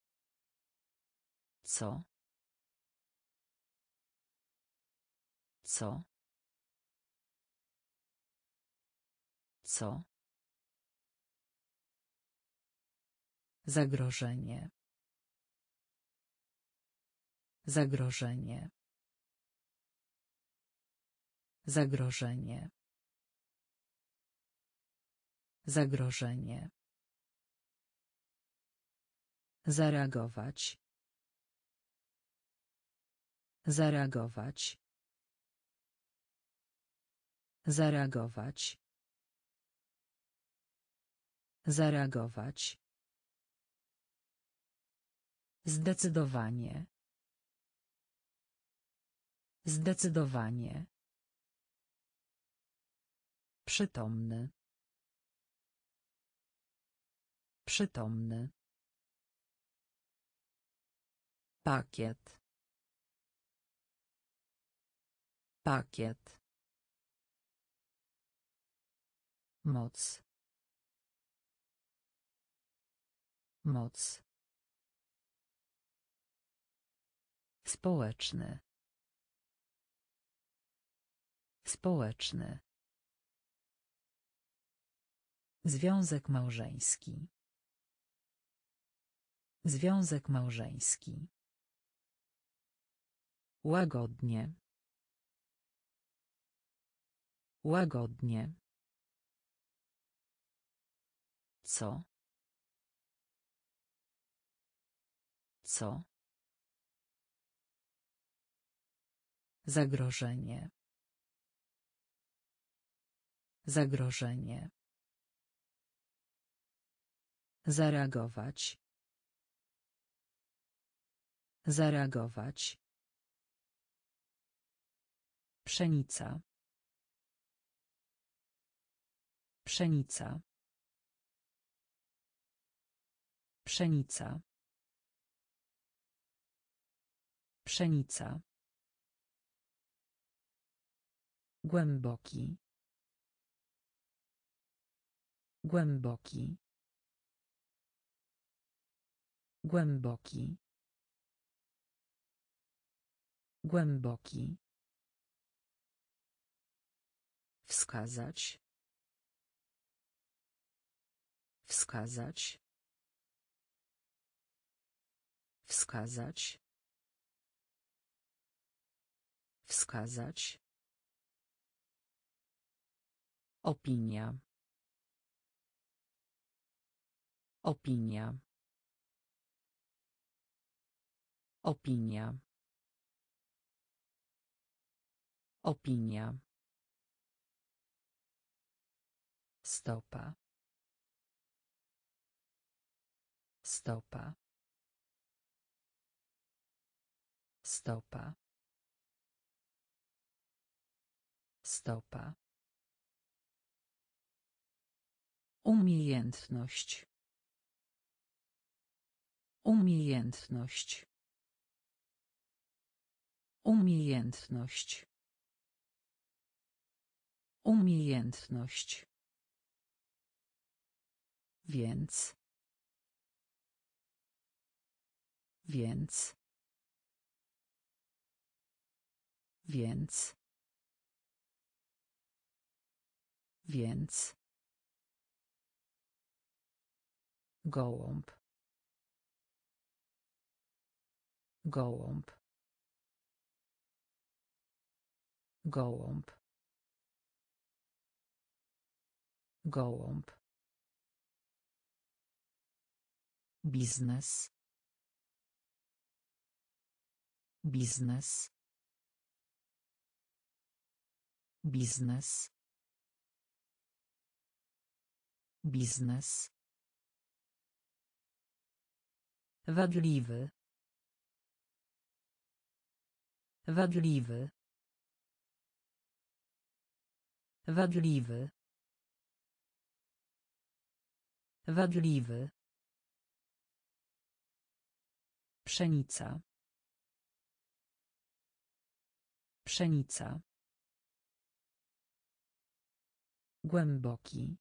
Co? Co? Co? Zagrożenie. Zagrożenie. Zagrożenie. Zagrożenie. Zareagować. Zareagować. Zareagować. Zareagować. Zdecydowanie. Zdecydowanie. Przytomny. Przytomny. Pakiet. Pakiet. Moc. Moc. Społeczny. Społeczny. Związek małżeński. Związek małżeński. Łagodnie. Łagodnie. Co? Co? Zagrożenie. Zagrożenie. Zareagować. Zareagować. Pszenica. Pszenica. Pszenica. Pszenica. Głęboki. Głęboki. Głęboki. Głęboki. Wskazać. Wskazać. Wskazać. Wskazać. Opinia. Opinia. Opinia. Opinia. Stopa. Stopa. Stopa. Stopa. Umiejętność. Umiejętność. Umiejętność. Umiejętność. Więc. Więc. Więc. Więc. Gołąb. Gołąb. Gołąb. Gołąb. Biznes. Biznes. Biznes. Biznes. Wadliwy. Wadliwy. Wadliwy. Wadliwy. Pszenica. Pszenica. Głęboki.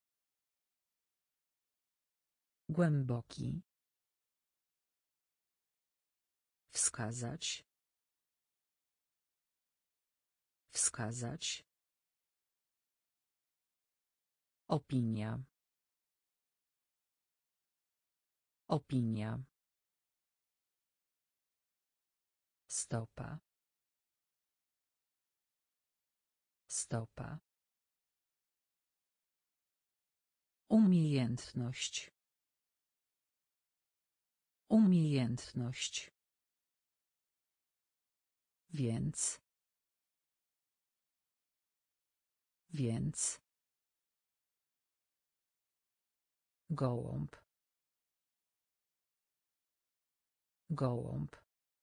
Głęboki. Wskazać. Wskazać. Opinia. Opinia. Stopa. Stopa. Umiejętność. Umiejętność. Więc. Więc. Gołąb. Gołąb.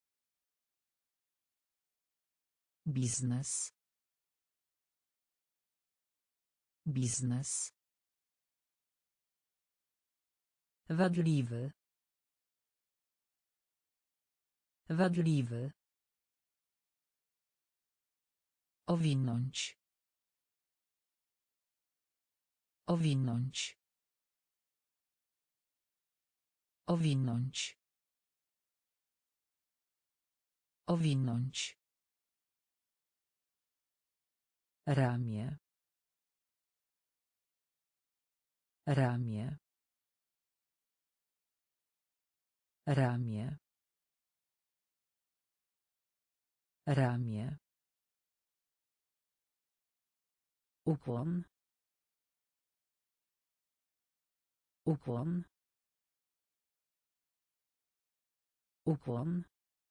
Biznes. Biznes. Wadliwy. Wadliwy. Owinąć. Owinąć. Owinąć. Owinąć. Ramię. Ramię. Ramię. Ramię. Ukłon. Ukłon. Ukłon.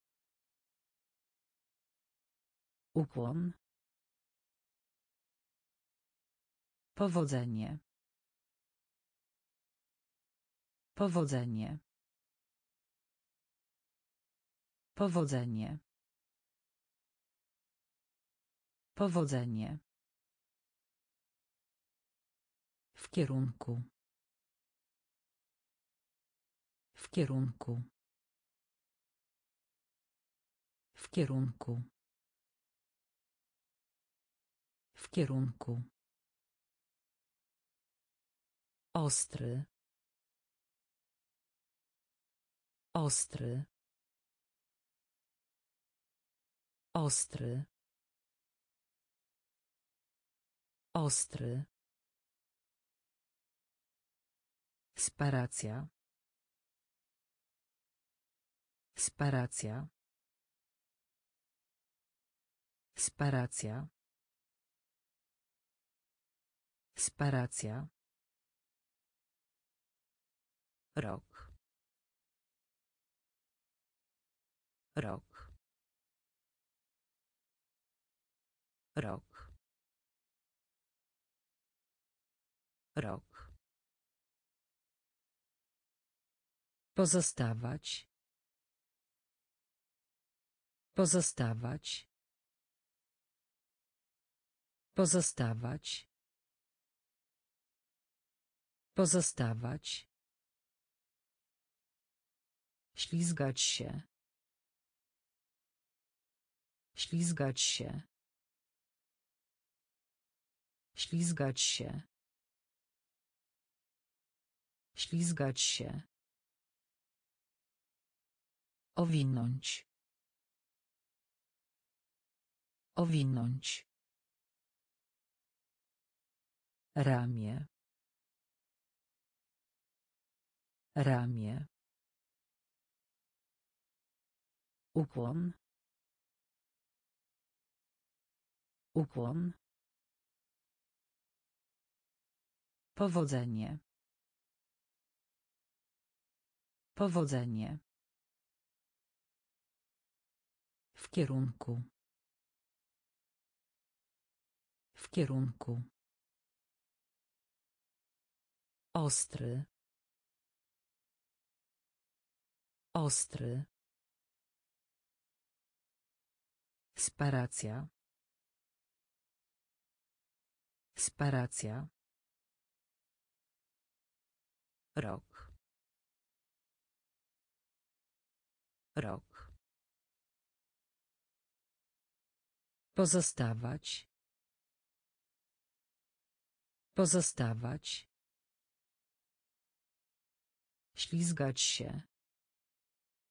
Ukłon. Powodzenie. Powodzenie. Powodzenie. Powodzenie. W kierunku. W kierunku. W kierunku. W kierunku. Ostry. Ostry. Ostry. Ostry. Sparacja. Sparacja. Sparacja. Sparacja. Rok. Rok. Rok. Rok. Pozostawać. Pozostawać. Pozostawać. Pozostawać. Ślizgać się. Ślizgać się. Ślizgać się. Ślizgać się. Owinąć. Owinąć. Ramię. Ramię. Ukłon. Ukłon. Powodzenie. Powodzenie. W kierunku. W kierunku. Ostry. Ostry. Sparacja. Sparacja. Rok. Rok. Pozostawać. Pozostawać. Ślizgać się.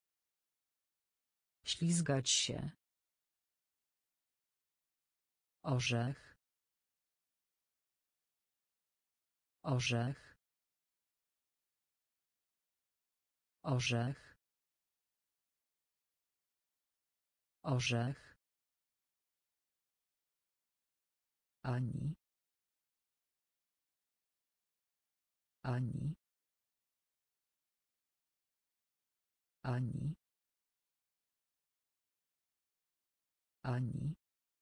Ślizgać się. Orzech. Orzech. Orzech. Orzech. Ani. Ani. Ani. Ani.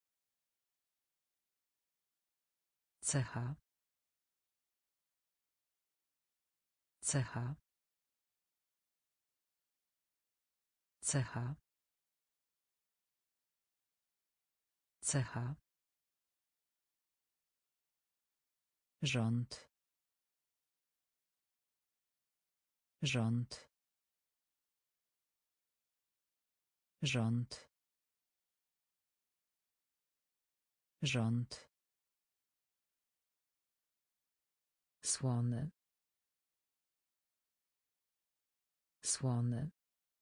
Cecha. Cecha. Cecha. Cecha. Rząd. Rząd. Rząd. Rząd. Słony. Słony.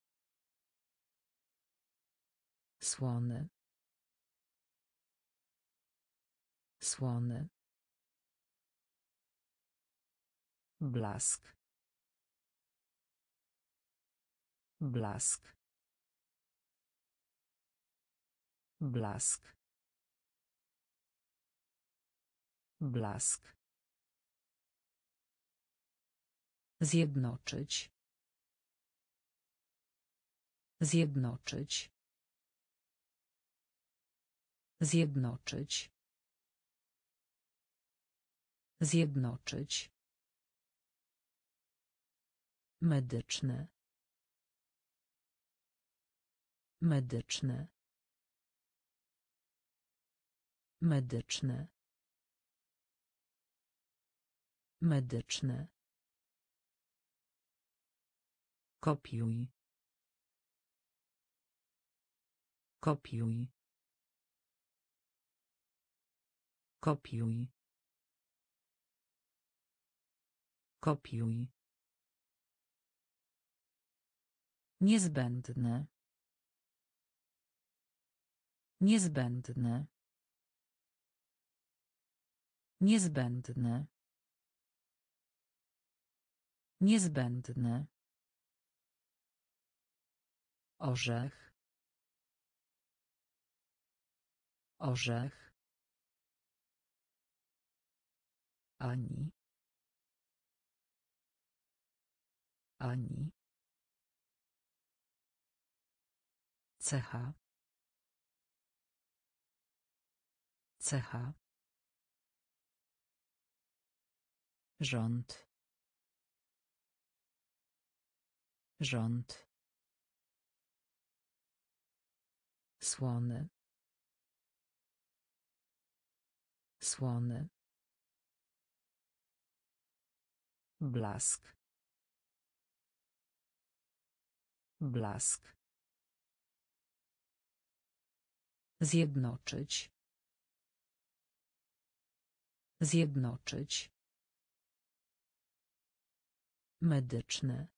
Słony. Słony. Blask. Blask. Blask. Blask. Zjednoczyć. Zjednoczyć. Zjednoczyć. Zjednoczyć. Medyczne. Medyczne. Medyczne. Medyczne. Kopiuj. Kopiuj. Kopiuj. Kopiuj. Niezbędne. Niezbędne. Niezbędne. Niezbędne. Orzech. Orzech. Ani. Ani. Cecha. Cecha. Rząd. Rząd. Słony. Słony. Blask. Blask. Zjednoczyć. Zjednoczyć. Medyczne.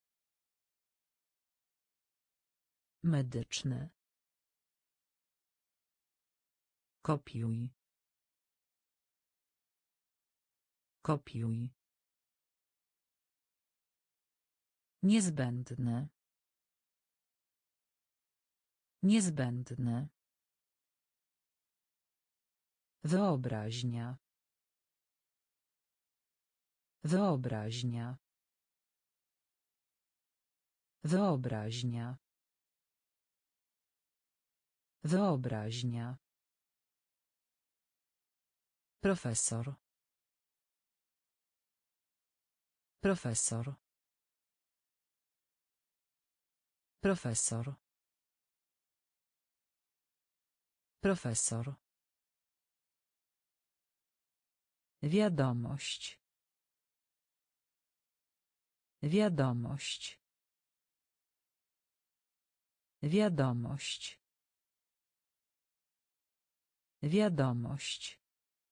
Medyczne. Kopiuj. Kopiuj. Niezbędne. Niezbędne. Wyobraźnia. Wyobraźnia. Wyobraźnia. Wyobraźnia. Profesor. Profesor. Profesor. Profesor. Wiadomość. Wiadomość. Wiadomość. Wiadomość.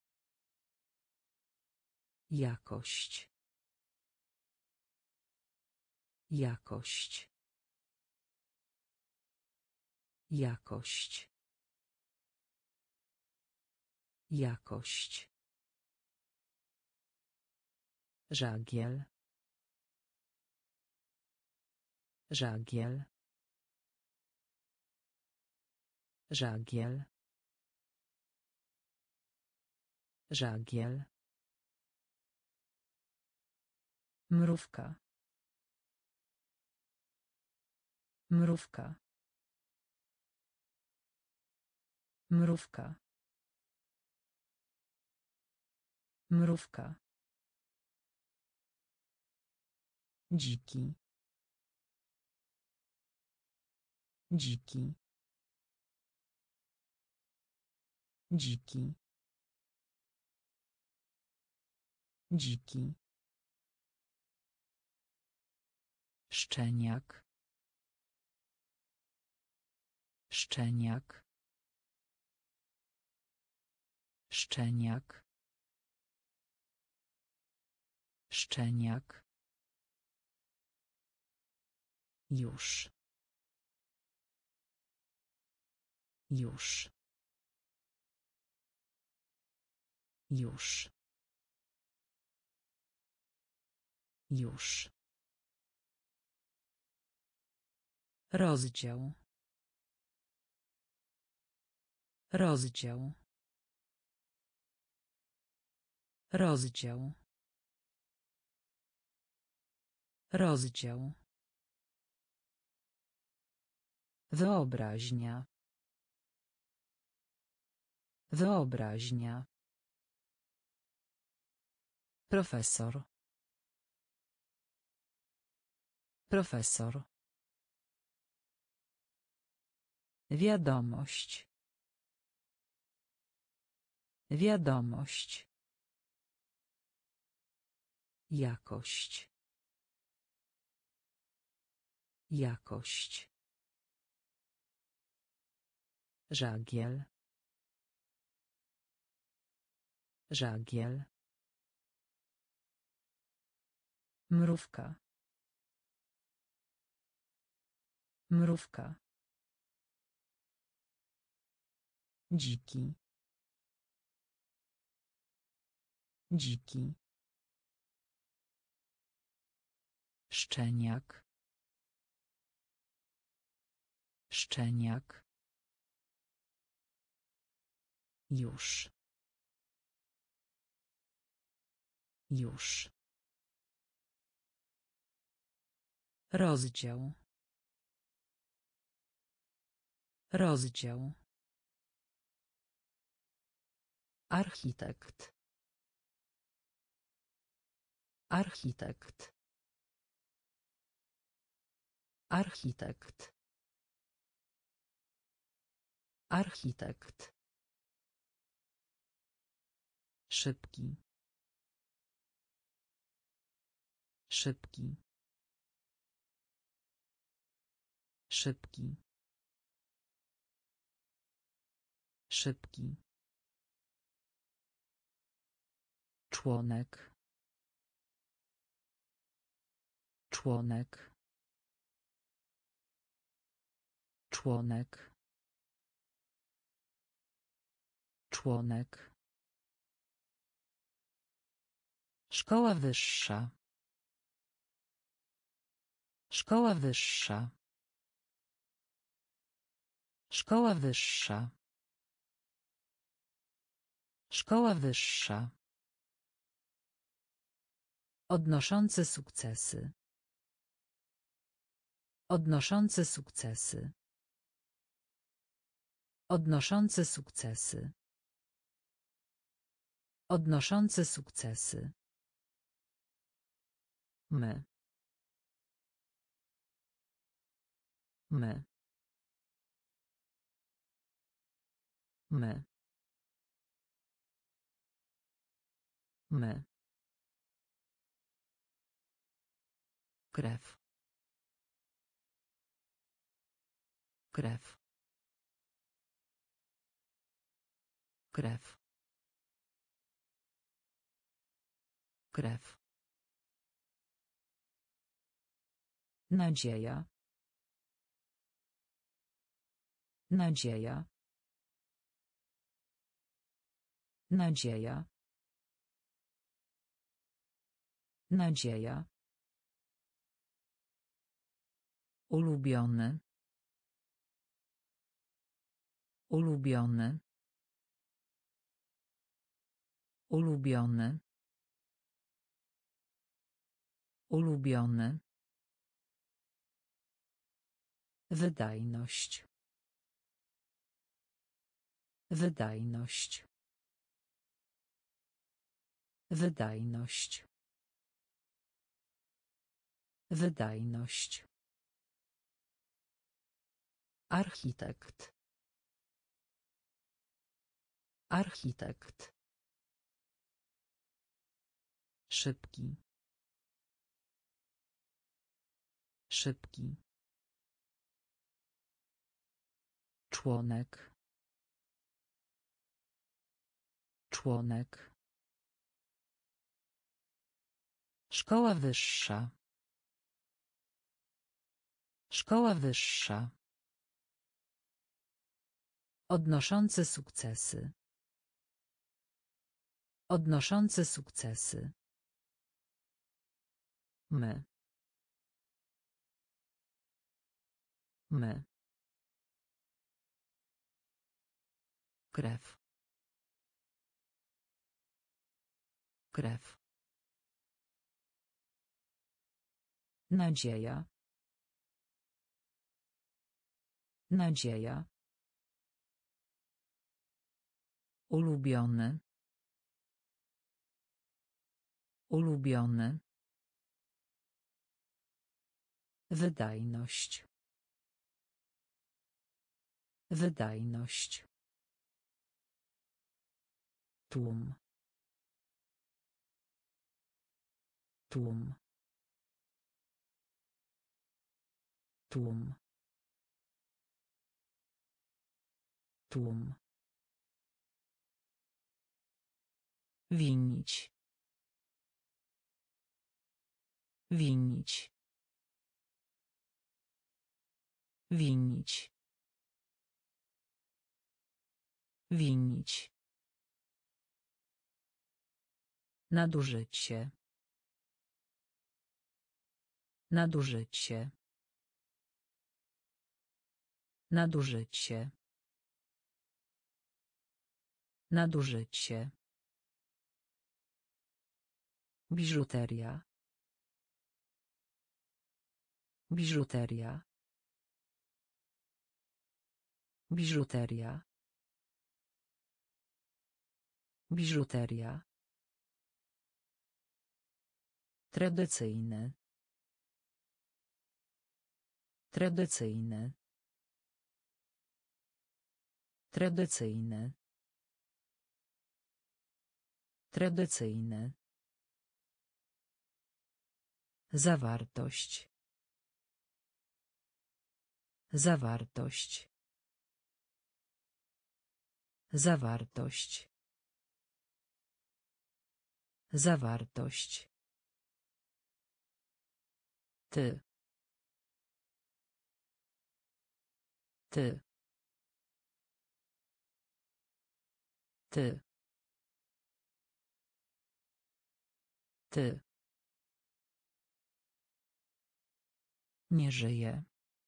Jakość. Jakość. Jakość. Jakość. Żagiel. Żagiel. Żagiel. Żagiel. Mrówka. Mrówka. Mrówka. Mrówka. Dziki. Dziki. Dziki. Dziki. Szczeniak. Szczeniak. Szczeniak. Szczeniak. Już. Już. Już. Już. Rozdział. Rozdział. Rozdział. Rozdział. Wyobraźnia. Wyobraźnia. Profesor. Profesor. Wiadomość. Wiadomość. Jakość. Jakość. Żagiel. Żagiel. Mrówka. Mrówka. Dziki. Dziki. Szczeniak. Szczeniak. Już. Już. Rozdział. Rozdział. Architekt. Architekt. Architekt. Architekt. Szybki. Szybki. Szybki. Szybki. Członek. Członek. Członek. Członek. Szkoła wyższa. Szkoła wyższa. Szkoła wyższa. Szkoła wyższa. Odnoszący sukcesy. Odnoszący sukcesy. Odnoszący sukcesy. Odnoszący sukcesy. My. My. My. My. Krew. Krew. Krew. Krew. Nadzieja. Nadzieja. Nadzieja. Nadzieja. Ulubiony. Ulubiony. Ulubiony. Ulubiony. Wydajność. Wydajność. Wydajność. Wydajność. Architekt. Architekt. Szybki. Szybki. Członek. Członek. Szkoła wyższa. Szkoła wyższa. Odnoszący sukcesy. Odnoszący sukcesy. My. My. Krew. Krew. Nadzieja. Nadzieja. Ulubiony. Ulubiony. Wydajność. Wydajność. Tłum. Tłum. Tłum. Tłum. Winić. Winić. Winić. Winić. Nadużycie. Nadużycie. Nadużycie. Nadużycie. Biżuteria. Biżuteria. Biżuteria. Biżuteria. Tradycyjny. Tradycyjny. Tradycyjny. Tradycyjny. Zawartość. Zawartość. Zawartość. Zawartość. Ty. Ty. Ty. Ty. Nie żyje.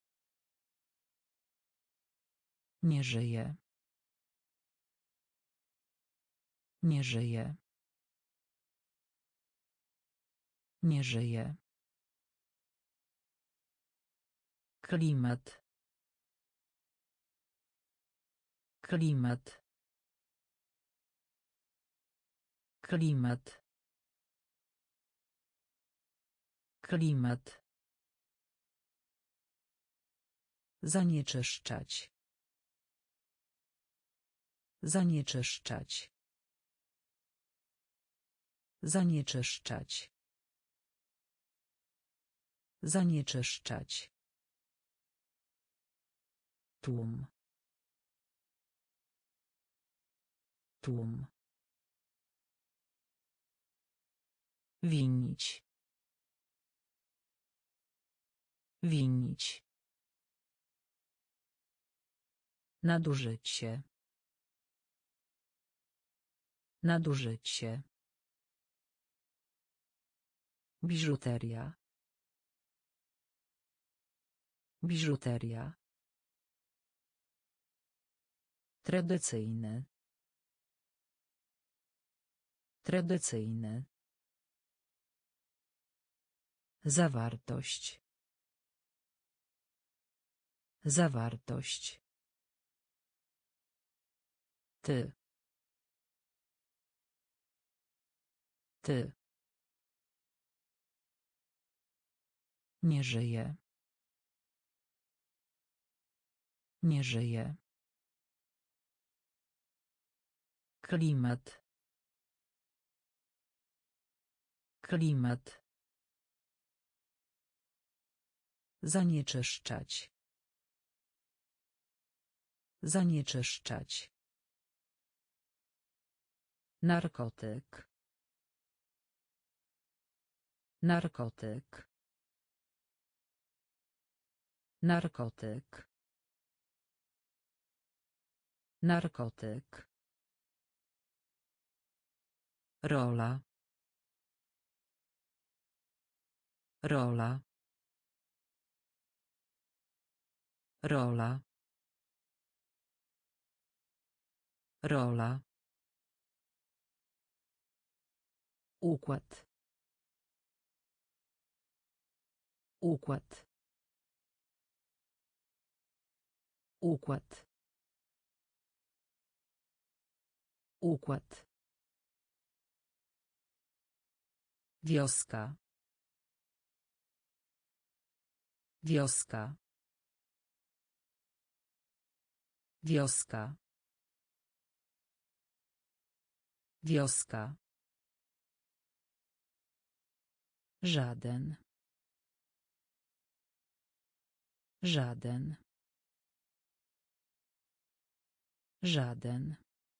Nie żyje. Nie żyje. Nie żyje. Klimat. Klimat. Klimat. Klimat. Zanieczyszczać. Zanieczyszczać. Zanieczyszczać. Zanieczyszczać. Tłum. Tłum. Winić. Winić. Nadużycie. Nadużycie. Biżuteria. Biżuteria. Tradycyjny. Tradycyjny. Zawartość. Zawartość. Ty. Ty. Nie żyje. Nie żyje. Klimat. Klimat. Zanieczyszczać. Zanieczyszczać. Narkotyk. Narkotyk. Narkotyk. Narkotyk. Rola. Rola. Rola. Rola. Układ. Układ. Układ. Układ. Wioska. Wioska. Wioska. Wioska. Żaden. Żaden. Żaden.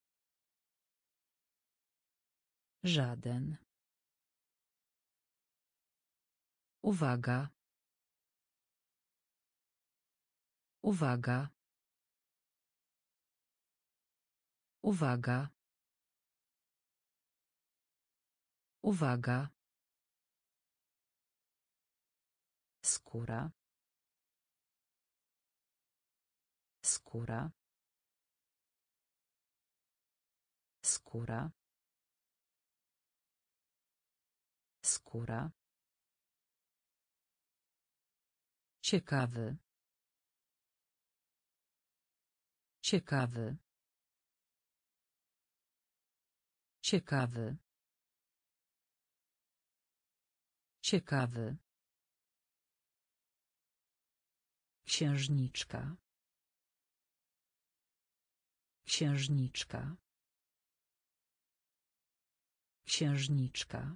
Żaden. Uwaga. Uwaga. Uwaga. Uwaga. Skóra. Skóra. Skóra. Skóra. Ciekawy. Ciekawy. Ciekawy. Ciekawy. Księżniczka. Księżniczka. Księżniczka.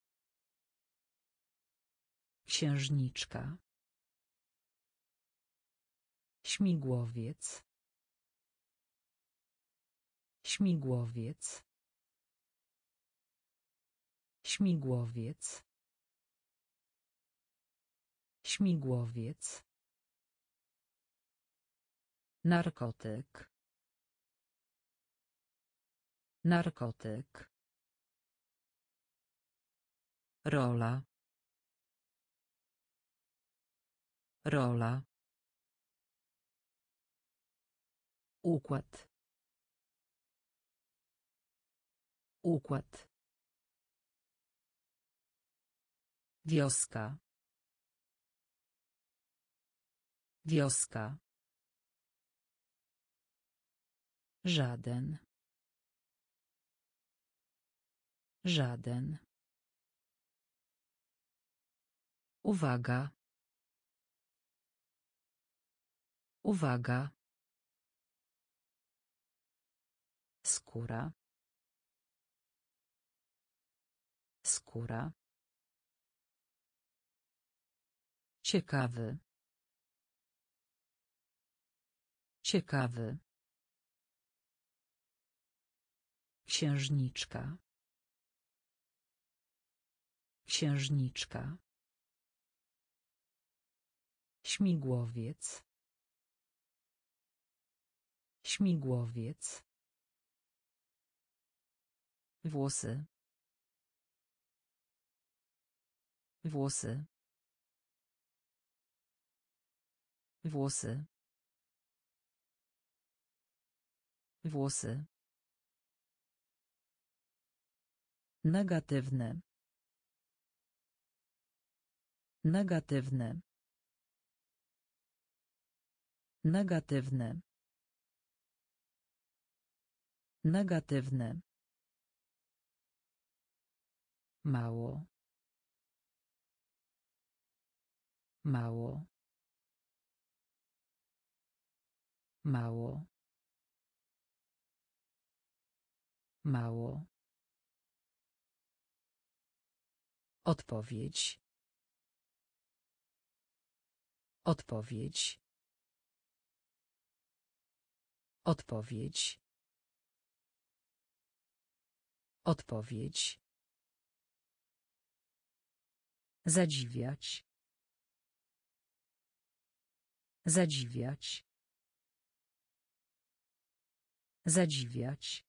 Księżniczka. Śmigłowiec. Śmigłowiec. Śmigłowiec. Śmigłowiec. Narkotyk. Narkotyk. Rola. Rola. Układ. Układ. Wioska. Wioska. Żaden. Żaden. Uwaga. Uwaga. Skóra. Skóra. Ciekawy. Ciekawy. Księżniczka. Księżniczka. Śmigłowiec. Śmigłowiec. Włosy. Włosy. Włosy. Włosy. Negatywne. Negatywne. Negatywne. Negatywne. Mało. Mało. Mało. Mało. Odpowiedź. Odpowiedź. Odpowiedź. Odpowiedź. Zadziwiać. Zadziwiać. Zadziwiać.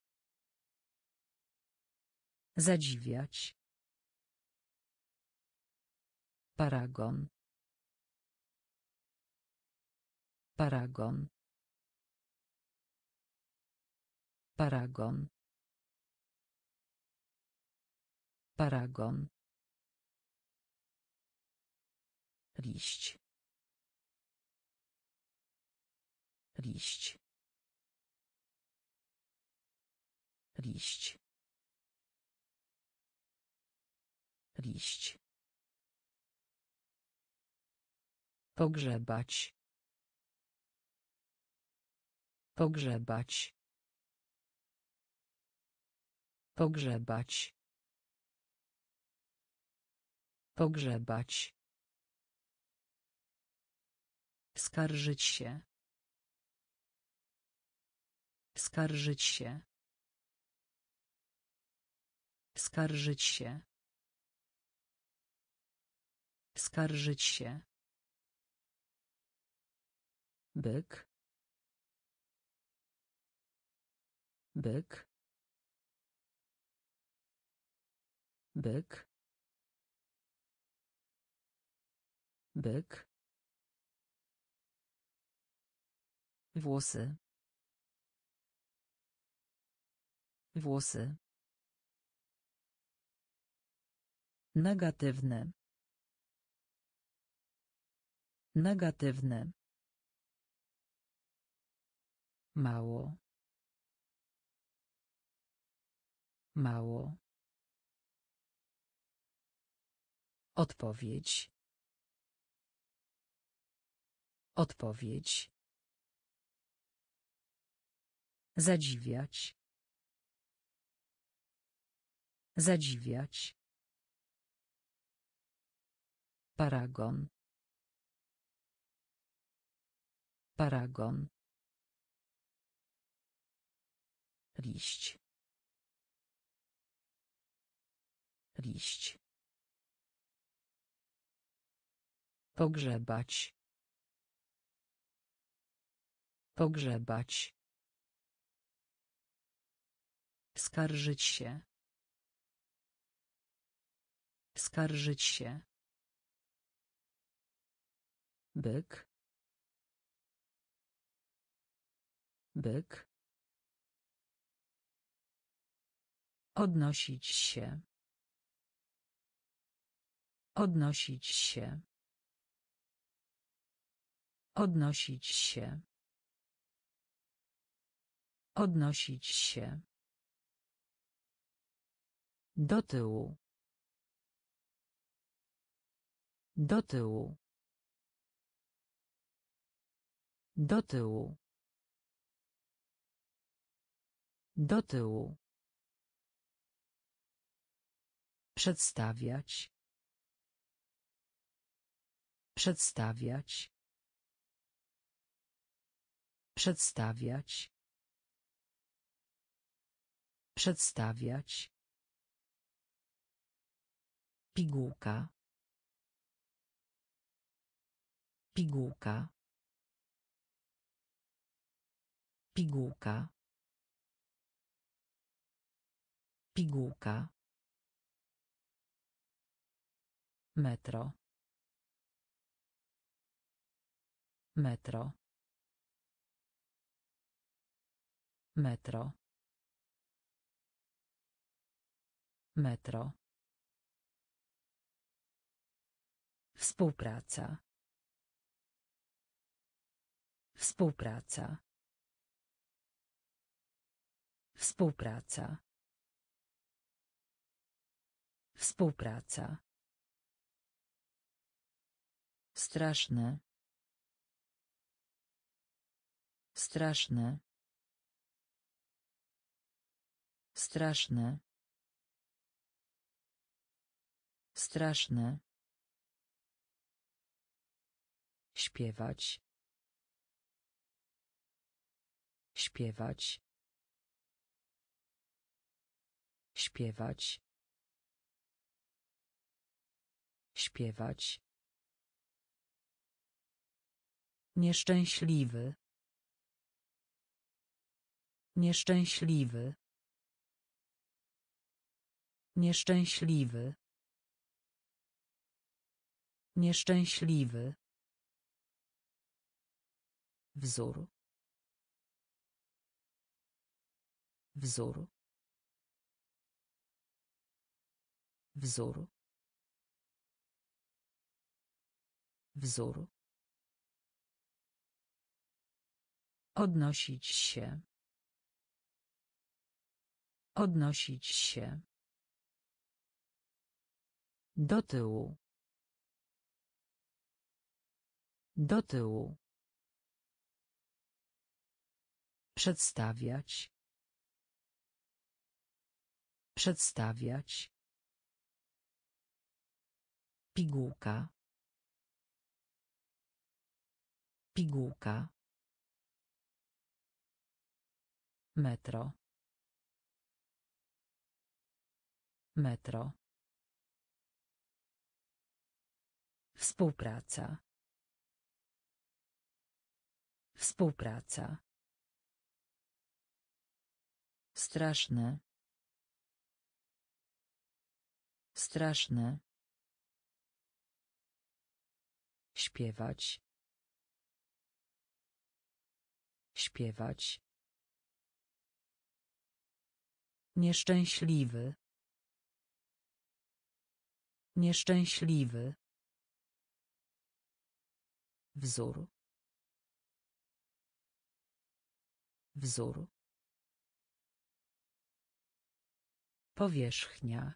Zadziwiać. Paragon. Paragon. Paragon. Paragon. Liść. Liść. Liść. Liść. Pogrzebać. Pogrzebać. Pogrzebać. Pogrzebać. Skarżyć się. Skarżyć się. Skarżyć się. Skarżyć się. Byk. Byk. Byk. Byk. Włosy. Włosy. Negatywne. Negatywne. Mało. Mało. Odpowiedź. Odpowiedź. Zadziwiać. Zadziwiać. Paragon. Paragon. Liść. Liść. Pogrzebać. Pogrzebać. Skarżyć się. Skarżyć się. Byk. Byk. Odnosić się. Odnosić się. Odnosić się. Odnosić się. Do tyłu. Do tyłu. Do tyłu. Do tyłu. Przedstawiać. Przedstawiać. Przedstawiać. Przedstawiać. Pigułka. Pigułka. Pigułka. Pigułka. Metro. Metro. Metro. Metro. Współpraca. Współpraca. Współpraca. Współpraca. Straszne. Straszne. Straszne. Straszne. Śpiewać. Śpiewać. Śpiewać. Śpiewać. Nieszczęśliwy. Nieszczęśliwy. Nieszczęśliwy. Nieszczęśliwy. Wzór. Wzór. Wzór. Wzór. Odnosić się. Odnosić się. Do tyłu. Do tyłu. Przedstawiać. Przedstawiać. Pigułka. Pigułka. Metro. Metro. Współpraca. Współpraca. Straszne. Straszne. Śpiewać. Śpiewać. Nieszczęśliwy. Nieszczęśliwy. Wzór. Wzór. Powierzchnia.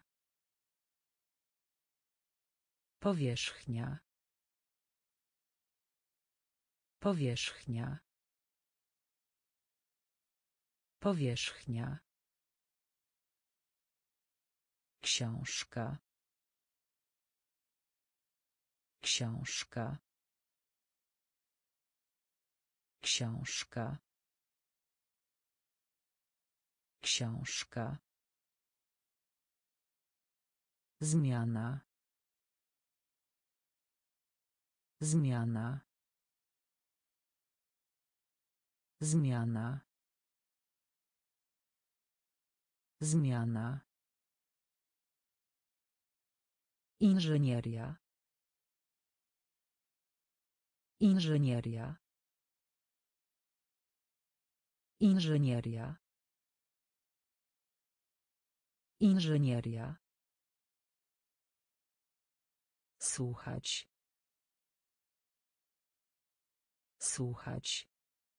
Powierzchnia. Powierzchnia. Powierzchnia. Książka. Książka. Książka. Książka. Zmiana. Zmiana. Zmiana. Zmiana. Inżynieria. Inżynieria. Inżynieria. Inżynieria. Słuchać. Słuchać.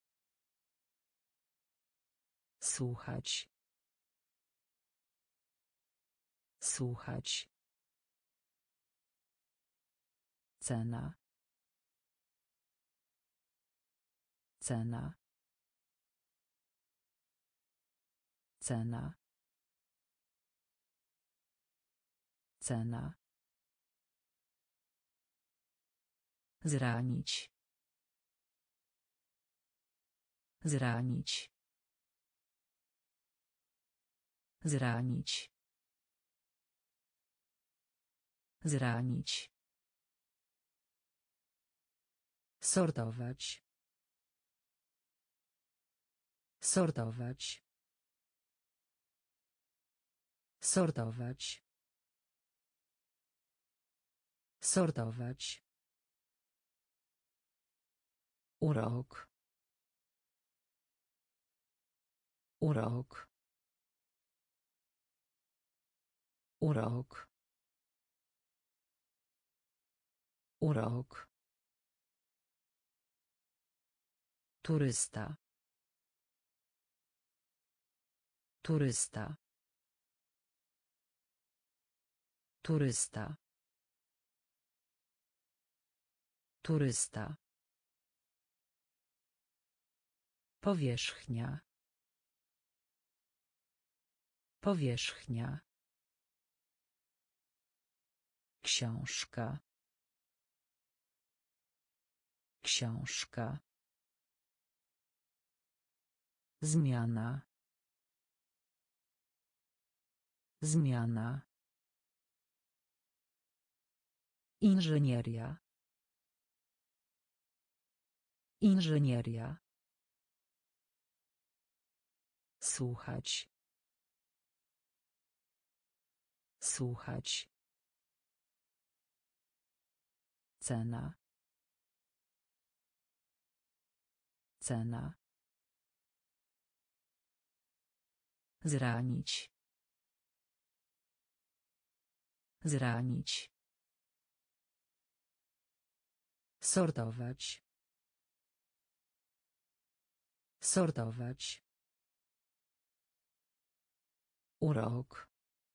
Słuchać. Słuchać. Cena. Cena. Cena. Cena. Zranić. Zranić. Zranić. Zranić. Sortować. Sortować. Sortować. Sortować. Urok. Urok. Urok. Urok. Turysta. Turysta. Turysta. Turysta. Powierzchnia. Powierzchnia. Książka. Książka. Zmiana. Zmiana. Inżynieria. Inżynieria. Słuchać. Słuchać. Cena. Cena. Zranić. Zranić. Sortować. Sortować. Urok.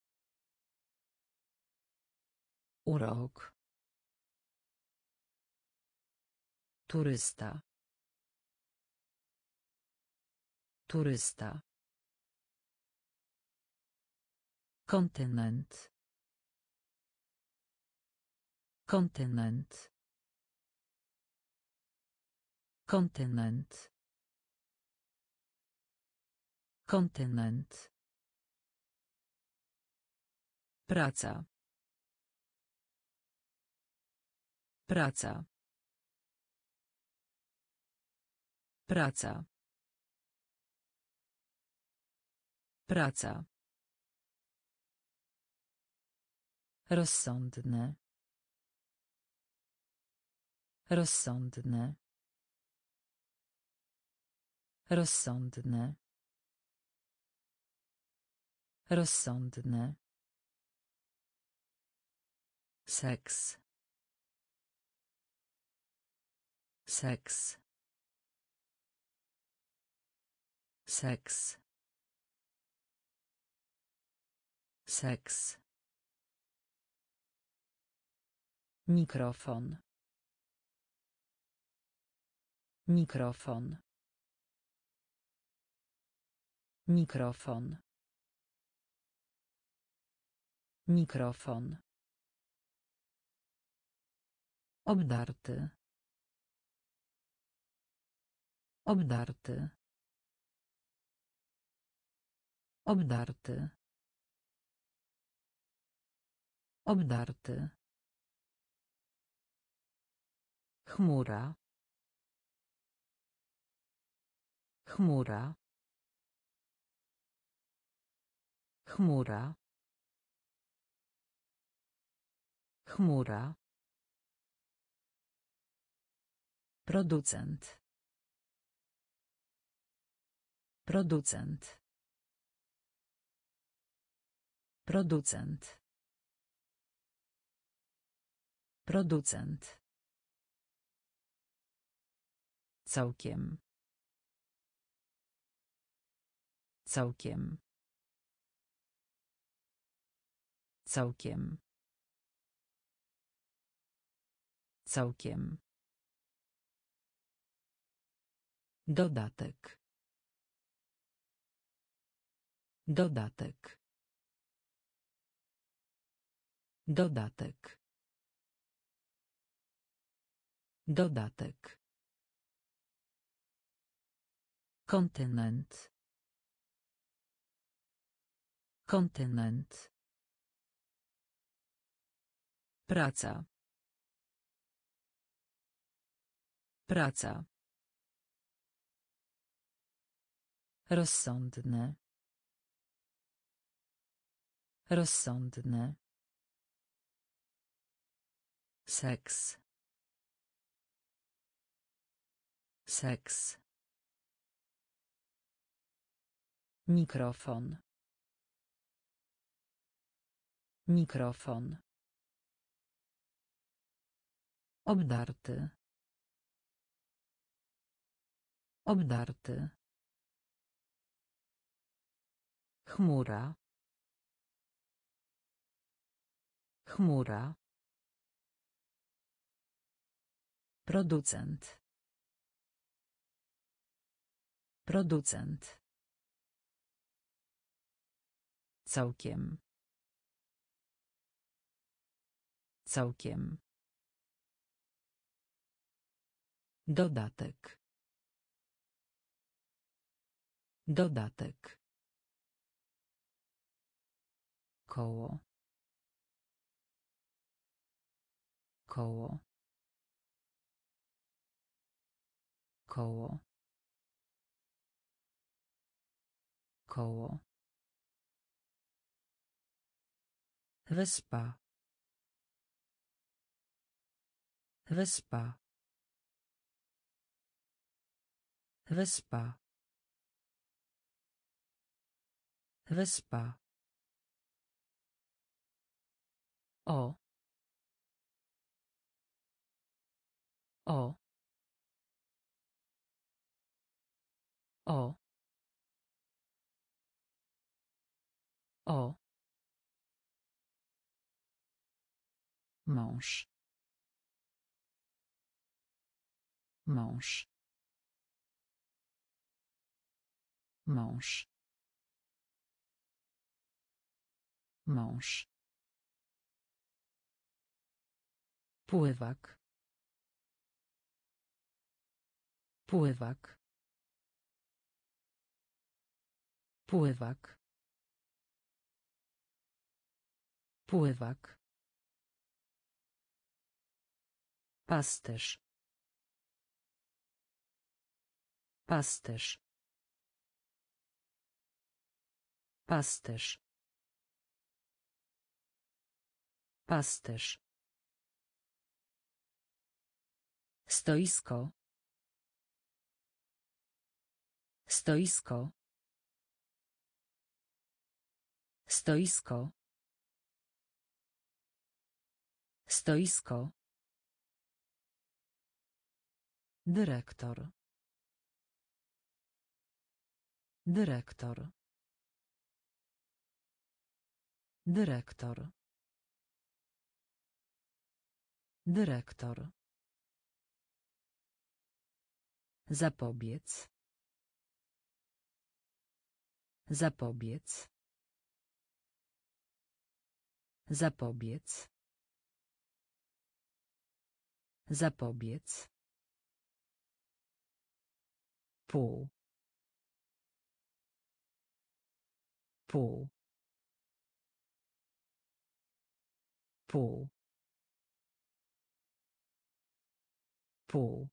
Urok. Turysta. Turysta. Kontynent. Kontynent. Kontynent. Kontynent. Praca. Praca. Praca. Praca. Rozsądne. Rozsądne. Rozsądne. Rozsądne. Seks. Seks. Seks. Seks. Mikrofon. Mikrofon. Mikrofon. Mikrofon. Obdarty. Obdarty. Obdarty. Obdarty. Chmura. Chmura. Chmura. Chmura. Producent. Producent. Producent. Producent. Całkiem. Całkiem. Całkiem. Całkiem. Dodatek. Dodatek. Dodatek. Dodatek. Kontynent. Kontynent. Praca. Praca. Rozsądne. Rozsądny. Seks. Seks. Mikrofon. Mikrofon. Obdarty. Obdarty. Chmura. Chmura. Producent. Producent. Całkiem. Całkiem. Dodatek. Dodatek. Koło. Koło. Koło. Koło. Wyspa. Wyspa. Wyspa. Wyspa. O. O. O. O. Mąż. Mąż. Mąż. Mąż. Pływak. Pływak. Pływak. Pływak. Pasterz. Pasterz. Pasterz. Pasterz. Stoisko. Stoisko. Stoisko. Stoisko. Dyrektor. Dyrektor. Dyrektor. Dyrektor. Zapobiec. Zapobiec. Zapobiec. Zapobiec. Pół. Pół. Pół. Pół.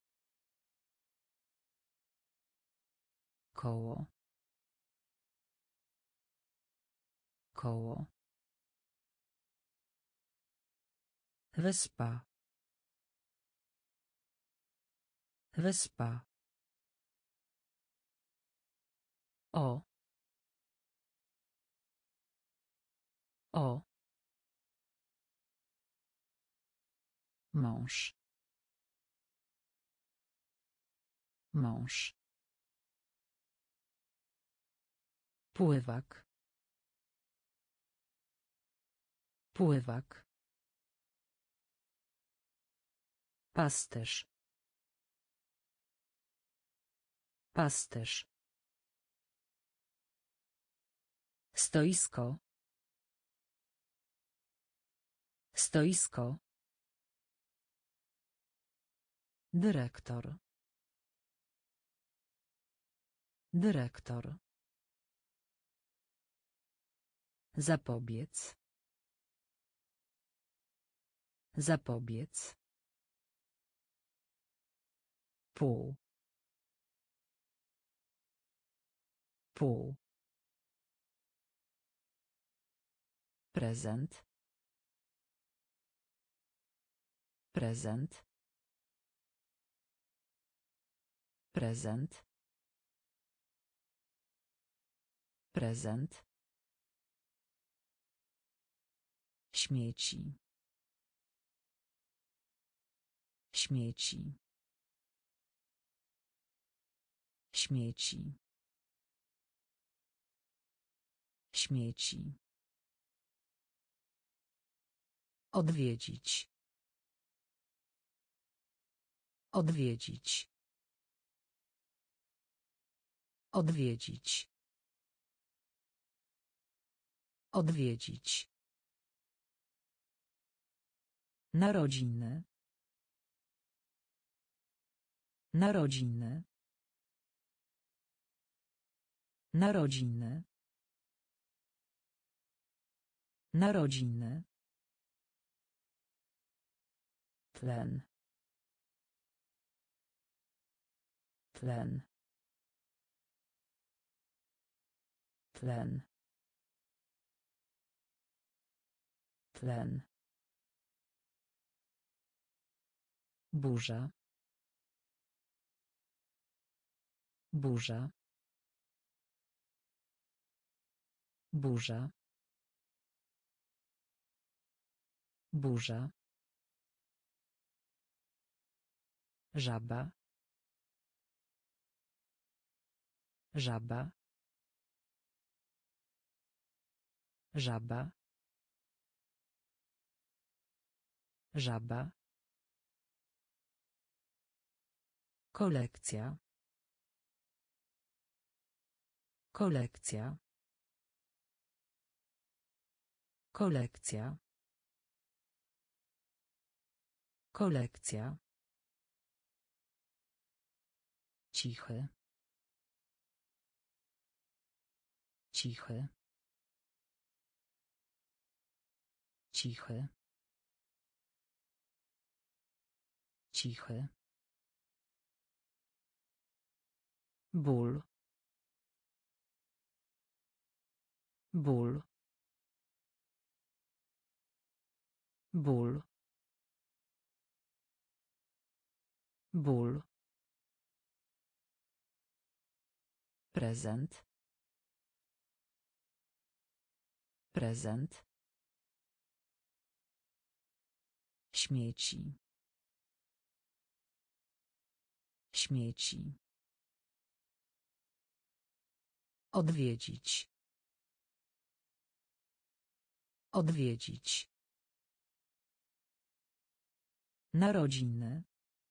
Koło. Koło. Wyspa. Wyspa. O. O. Mąż. Mąż. Pływak. Pływak. Pasterz. Pasterz. Stoisko. Stoisko. Dyrektor. Dyrektor. Zapobiec. Zapobiec. Pół. Pół. Prezent. Prezent. Prezent. Prezent. Śmieci. Śmieci. Śmieci. Śmieci. Odwiedzić. Odwiedzić. Odwiedzić. Odwiedzić. Narodziny. Narodziny. Narodziny. Narodziny. Tlen. Tlen. Tlen. Tlen. Burza. Burza. Burza. Burza. Żaba. Żaba. Żaba. Żaba. Kolekcja. Kolekcja. Kolekcja. Kolekcja. Cichy. Cichy. Cichy. Cichy. Ból. Ból. Ból. Ból. Prezent. Prezent. Śmieci. Śmieci. Odwiedzić. Odwiedzić. Narodziny.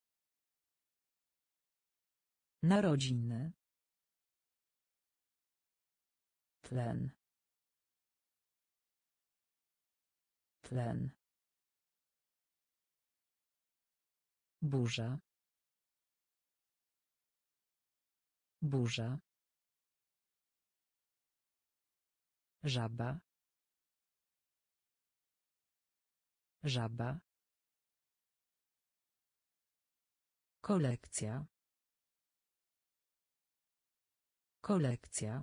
Narodziny. Tlen. Tlen. Burza. Burza. Żaba. Żaba. Kolekcja. Kolekcja.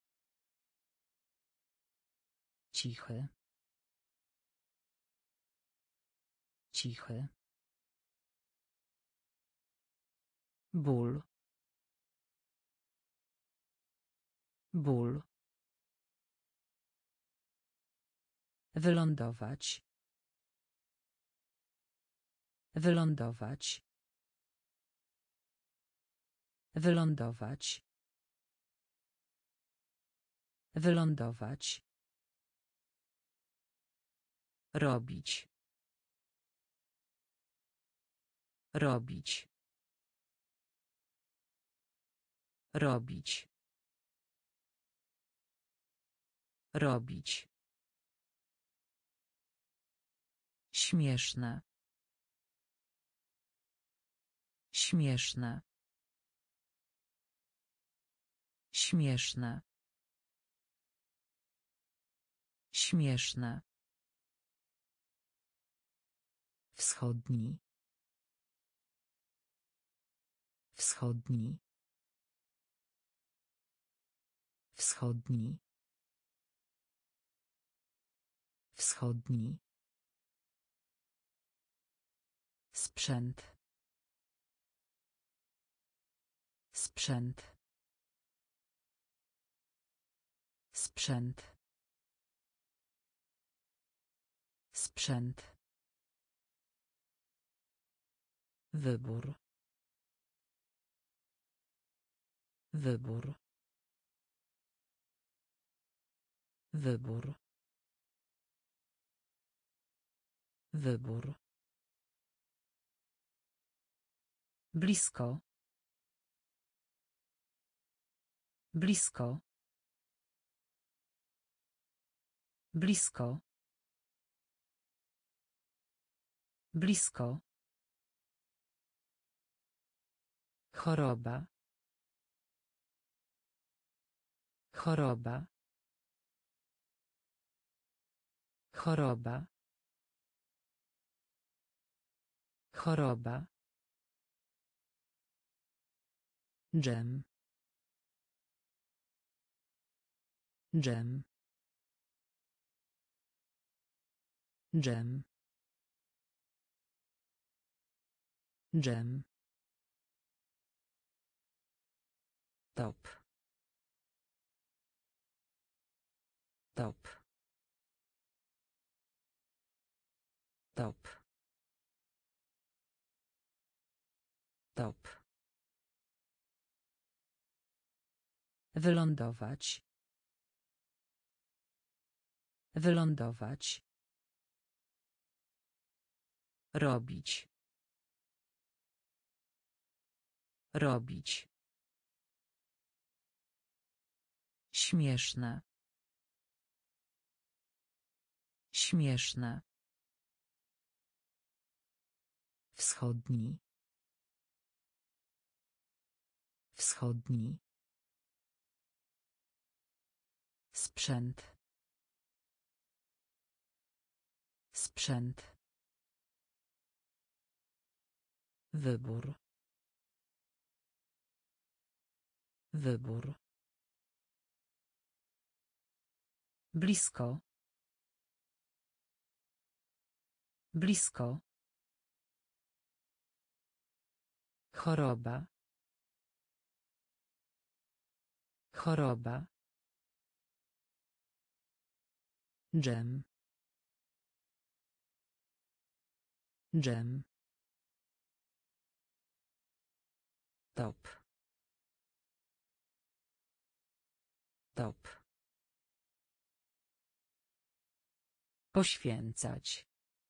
Cichy. Cichy. Ból. Ból. Wylądować. Wylądować. Wylądować. Wylądować. Robić. Robić. Robić. Robić. Śmieszne. Śmieszne. Śmieszne. Śmieszne. Wschodni. Wschodni. Wschodni. Wschodni. Sprzęt. Sprzęt. Sprzęt. Sprzęt. Wybór. Wybór. Wybór. Wybór. Blisko. Blisko. Blisko. Blisko. Choroba. Choroba. Choroba. Choroba. Dżem. Dżem. Dżem. Dżem. Top. Top. Top. Top. Wylądować. Wylądować. Robić. Robić. Śmieszne. Śmieszne. Wschodni. Wschodni. Sprzęt. Sprzęt. Wybór. Wybór. Blisko. Blisko. Choroba. Choroba. Dżem. Dżem. Top. Top. Poświęcać.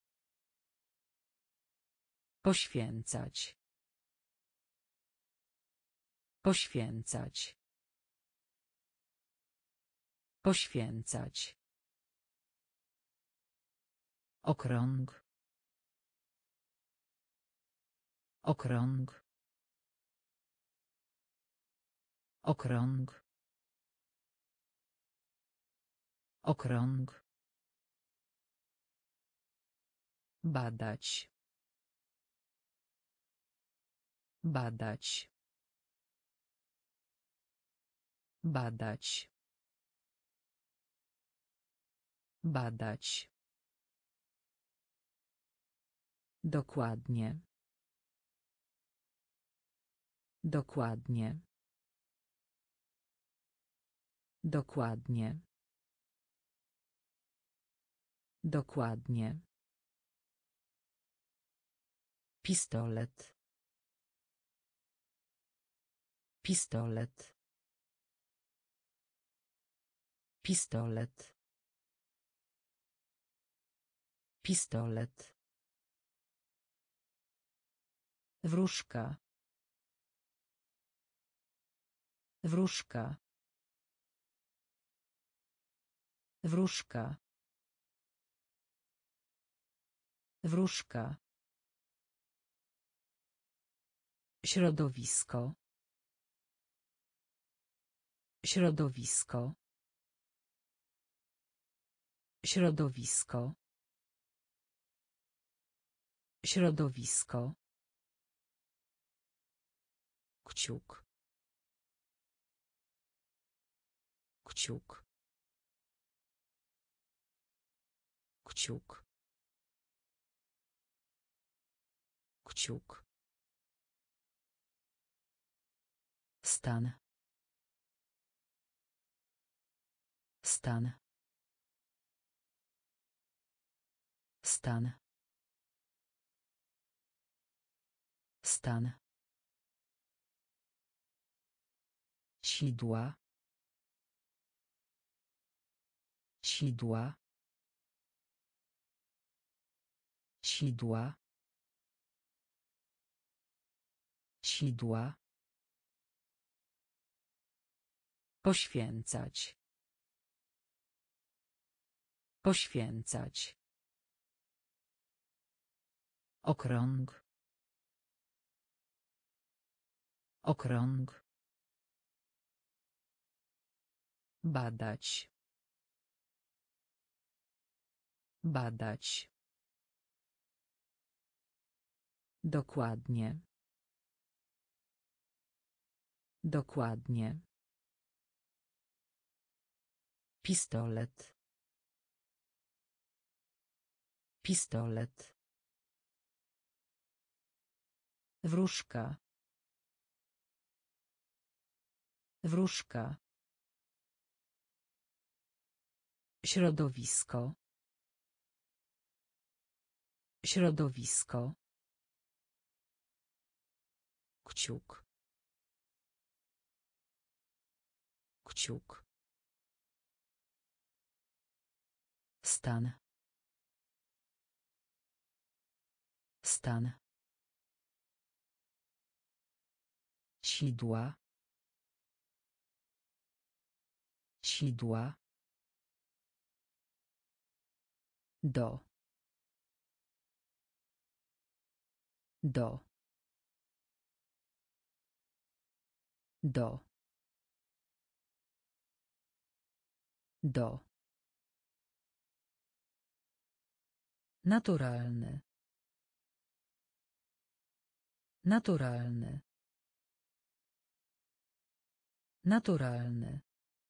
Poświęcać. Poświęcać. Poświęcać. Okrąg. Okrąg. Okrąg. Okrąg. Badać. Badać. Badać. Badać. Dokładnie. Dokładnie. Dokładnie. Dokładnie. Pistolet. Pistolet. Pistolet. Pistolet. Wróżka. Wróżka. Wróżka. Wróżka. Środowisko. Środowisko. Środowisko. Środowisko. Kciuk. Kciuk. Kciuk. Kciuk. Stan. Stan. Stan. Stan. Sidła. Sidła. Sidła. Sidła. Poświęcać. Poświęcać. Okrąg. Okrąg. Badać. Badać. Dokładnie. Dokładnie. Pistolet. Pistolet. Wróżka. Wróżka. Środowisko. Środowisko. Kciuk. Kciuk. Stan. Stan. Sidła. Sidła. Do. Do. Do. Do. Naturalny. Naturalny. Naturalny.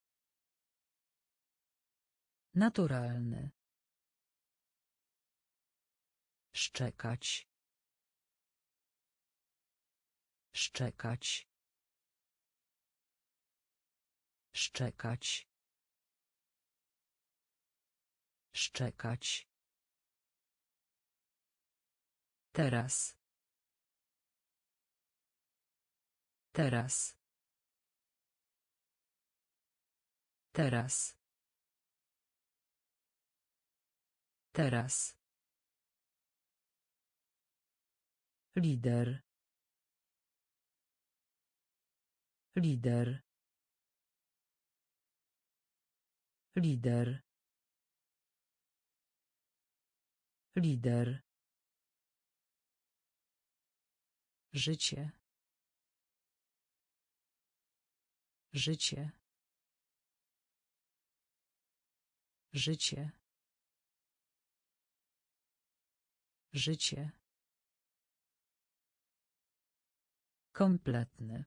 Naturalny. Szczekać. Szczekać. Szczekać. Szczekać. Teraz. Teraz. Teraz. Teraz. Lider. Lider. Lider. Lider. Życie. Życie. Życie. Życie. Kompletny.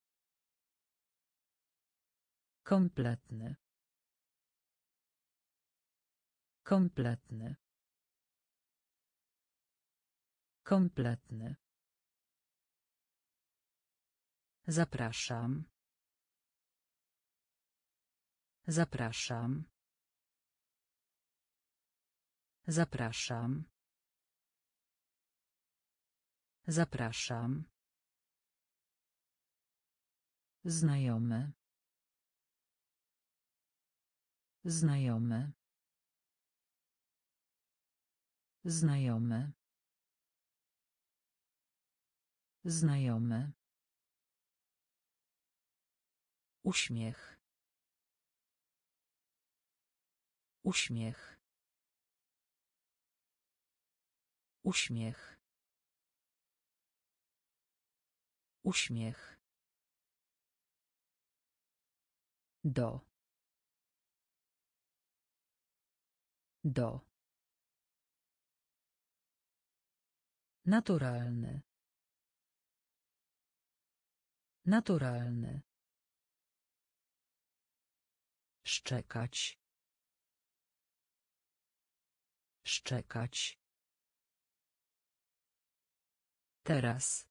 Kompletny. Kompletny. Kompletny. Zapraszam. Zapraszam. Zapraszam. Zapraszam. Znajomy. Znajomy. Znajomy. Znajomy. Uśmiech. Uśmiech. Uśmiech. Uśmiech. Do. Do. Naturalny. Naturalny. Szczekać. Szczekać. Teraz.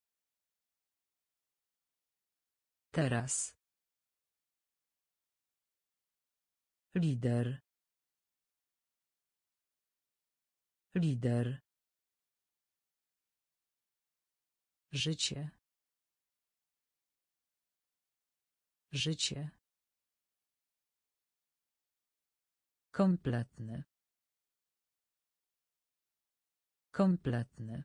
Teraz. Lider. Lider. Życie. Życie. Kompletny. Kompletny.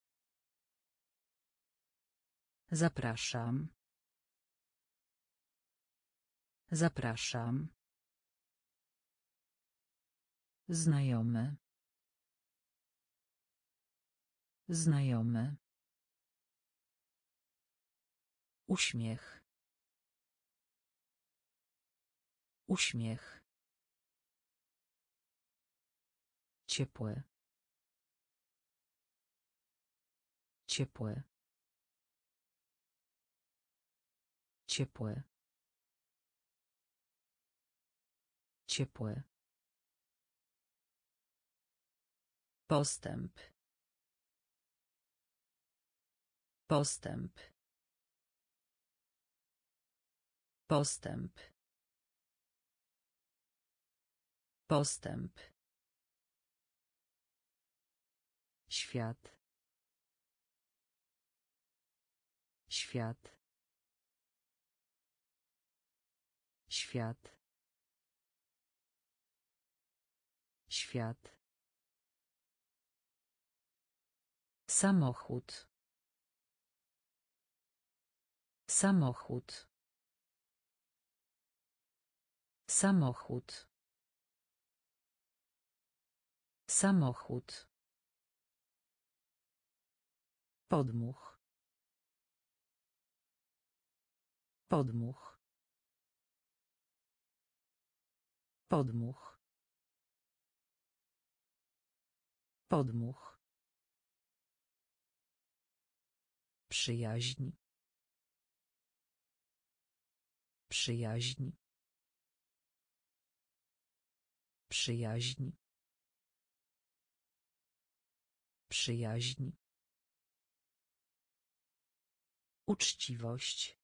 Zapraszam. Zapraszam. Znajomy. Znajomy. Uśmiech. Uśmiech. Ciepłe. Ciepłe. Ciepłe. Ciepłe. Postęp. Postęp. Postęp. Postęp. Świat. Świat. Świat. Świat. Samochód. Samochód. Samochód. Samochód. Podmuch. Podmuch. Podmuch. Podmuch. Przyjaźń. Przyjaźń. Przyjaźń. Przyjaźń. Uczciwość.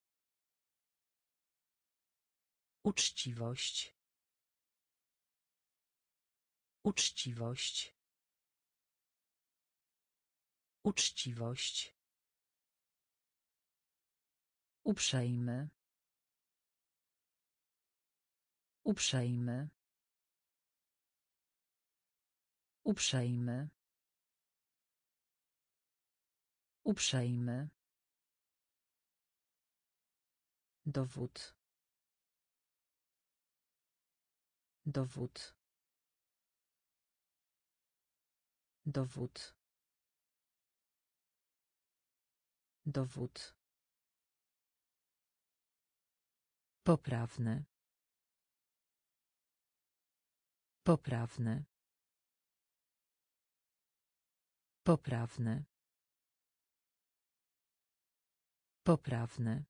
Uczciwość. Uczciwość. Uczciwość. Uprzejmy. Uprzejmy. Uprzejmy. Uprzejmy. Dowód. Dowód. Dowód. Dowód. Poprawny. Poprawny. Poprawny. Poprawny.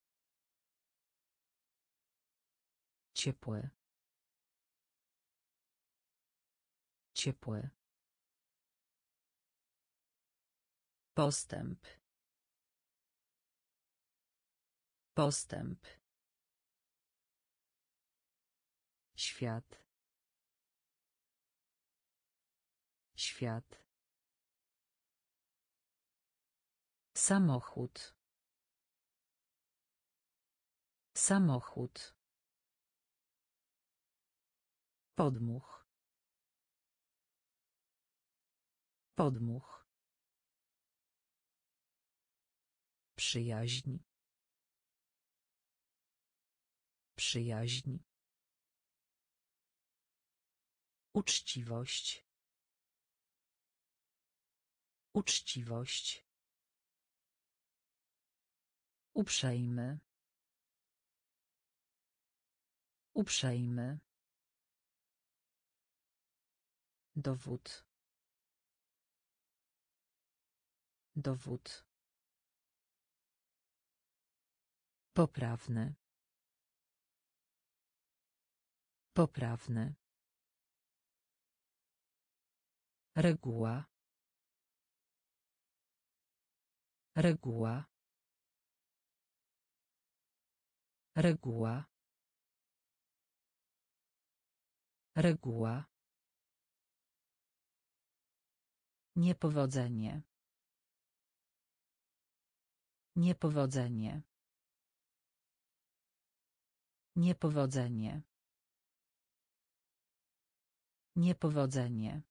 Ciepłe. Ciepłe. Postęp. Postęp. Świat. Świat. Samochód. Samochód. Podmuch. Podmuch. Przyjaźń. Przyjaźń. Uczciwość. Uczciwość. Uprzejmy. Uprzejmy. Dowód. Dowód. Poprawny. Poprawny. Reguła. Reguła. Reguła. Reguła. Niepowodzenie. Niepowodzenie. Niepowodzenie. Niepowodzenie.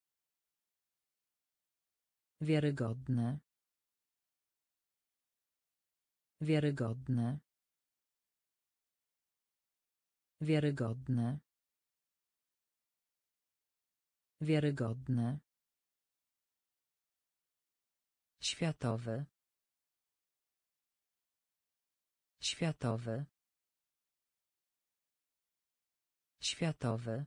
Wiarygodne. Wiarygodne. Wiarygodne. Wiarygodne. Światowy. Światowy. Światowy.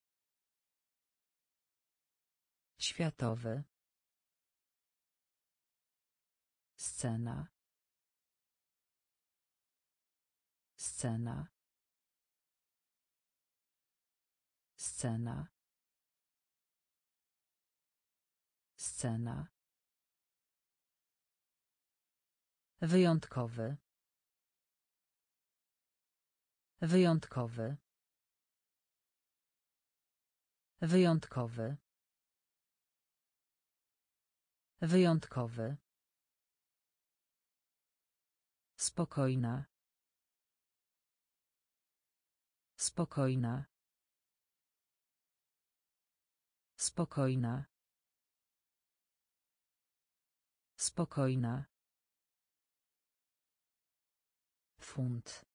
Światowy. Scena. Scena. Scena. Scena. Wyjątkowy. Wyjątkowy. Wyjątkowy. Wyjątkowy. Spokojna. Spokojna. Spokojna. Spokojna. Funt.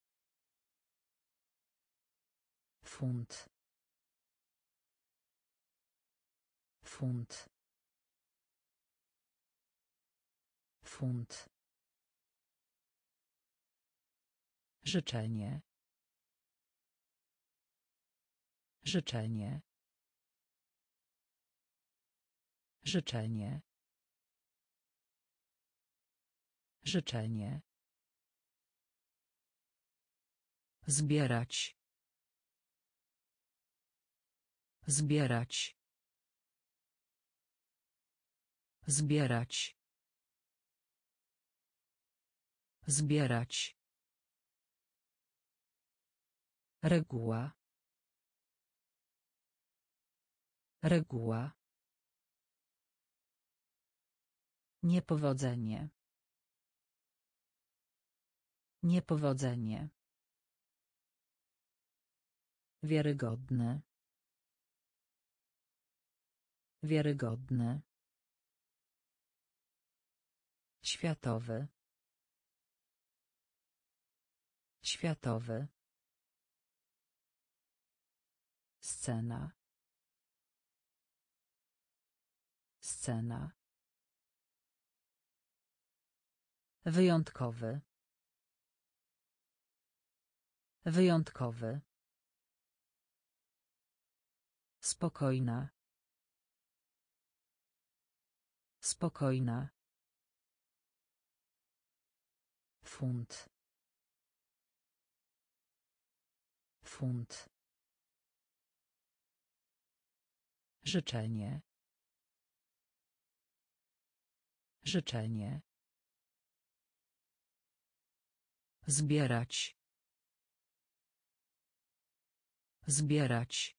Funt. Funt. Funt. Życzenie. Życzenie. Życzenie. Życzenie. Zbierać. Zbierać. Zbierać. Zbierać. Reguła. Reguła. Niepowodzenie. Niepowodzenie. Wiarygodne. Wiarygodne. Światowy. Światowy. Scena. Scena. Wyjątkowy. Wyjątkowy. Spokojna. Spokojna. Funt. Funt. Życzenie. Życzenie. Zbierać. Zbierać.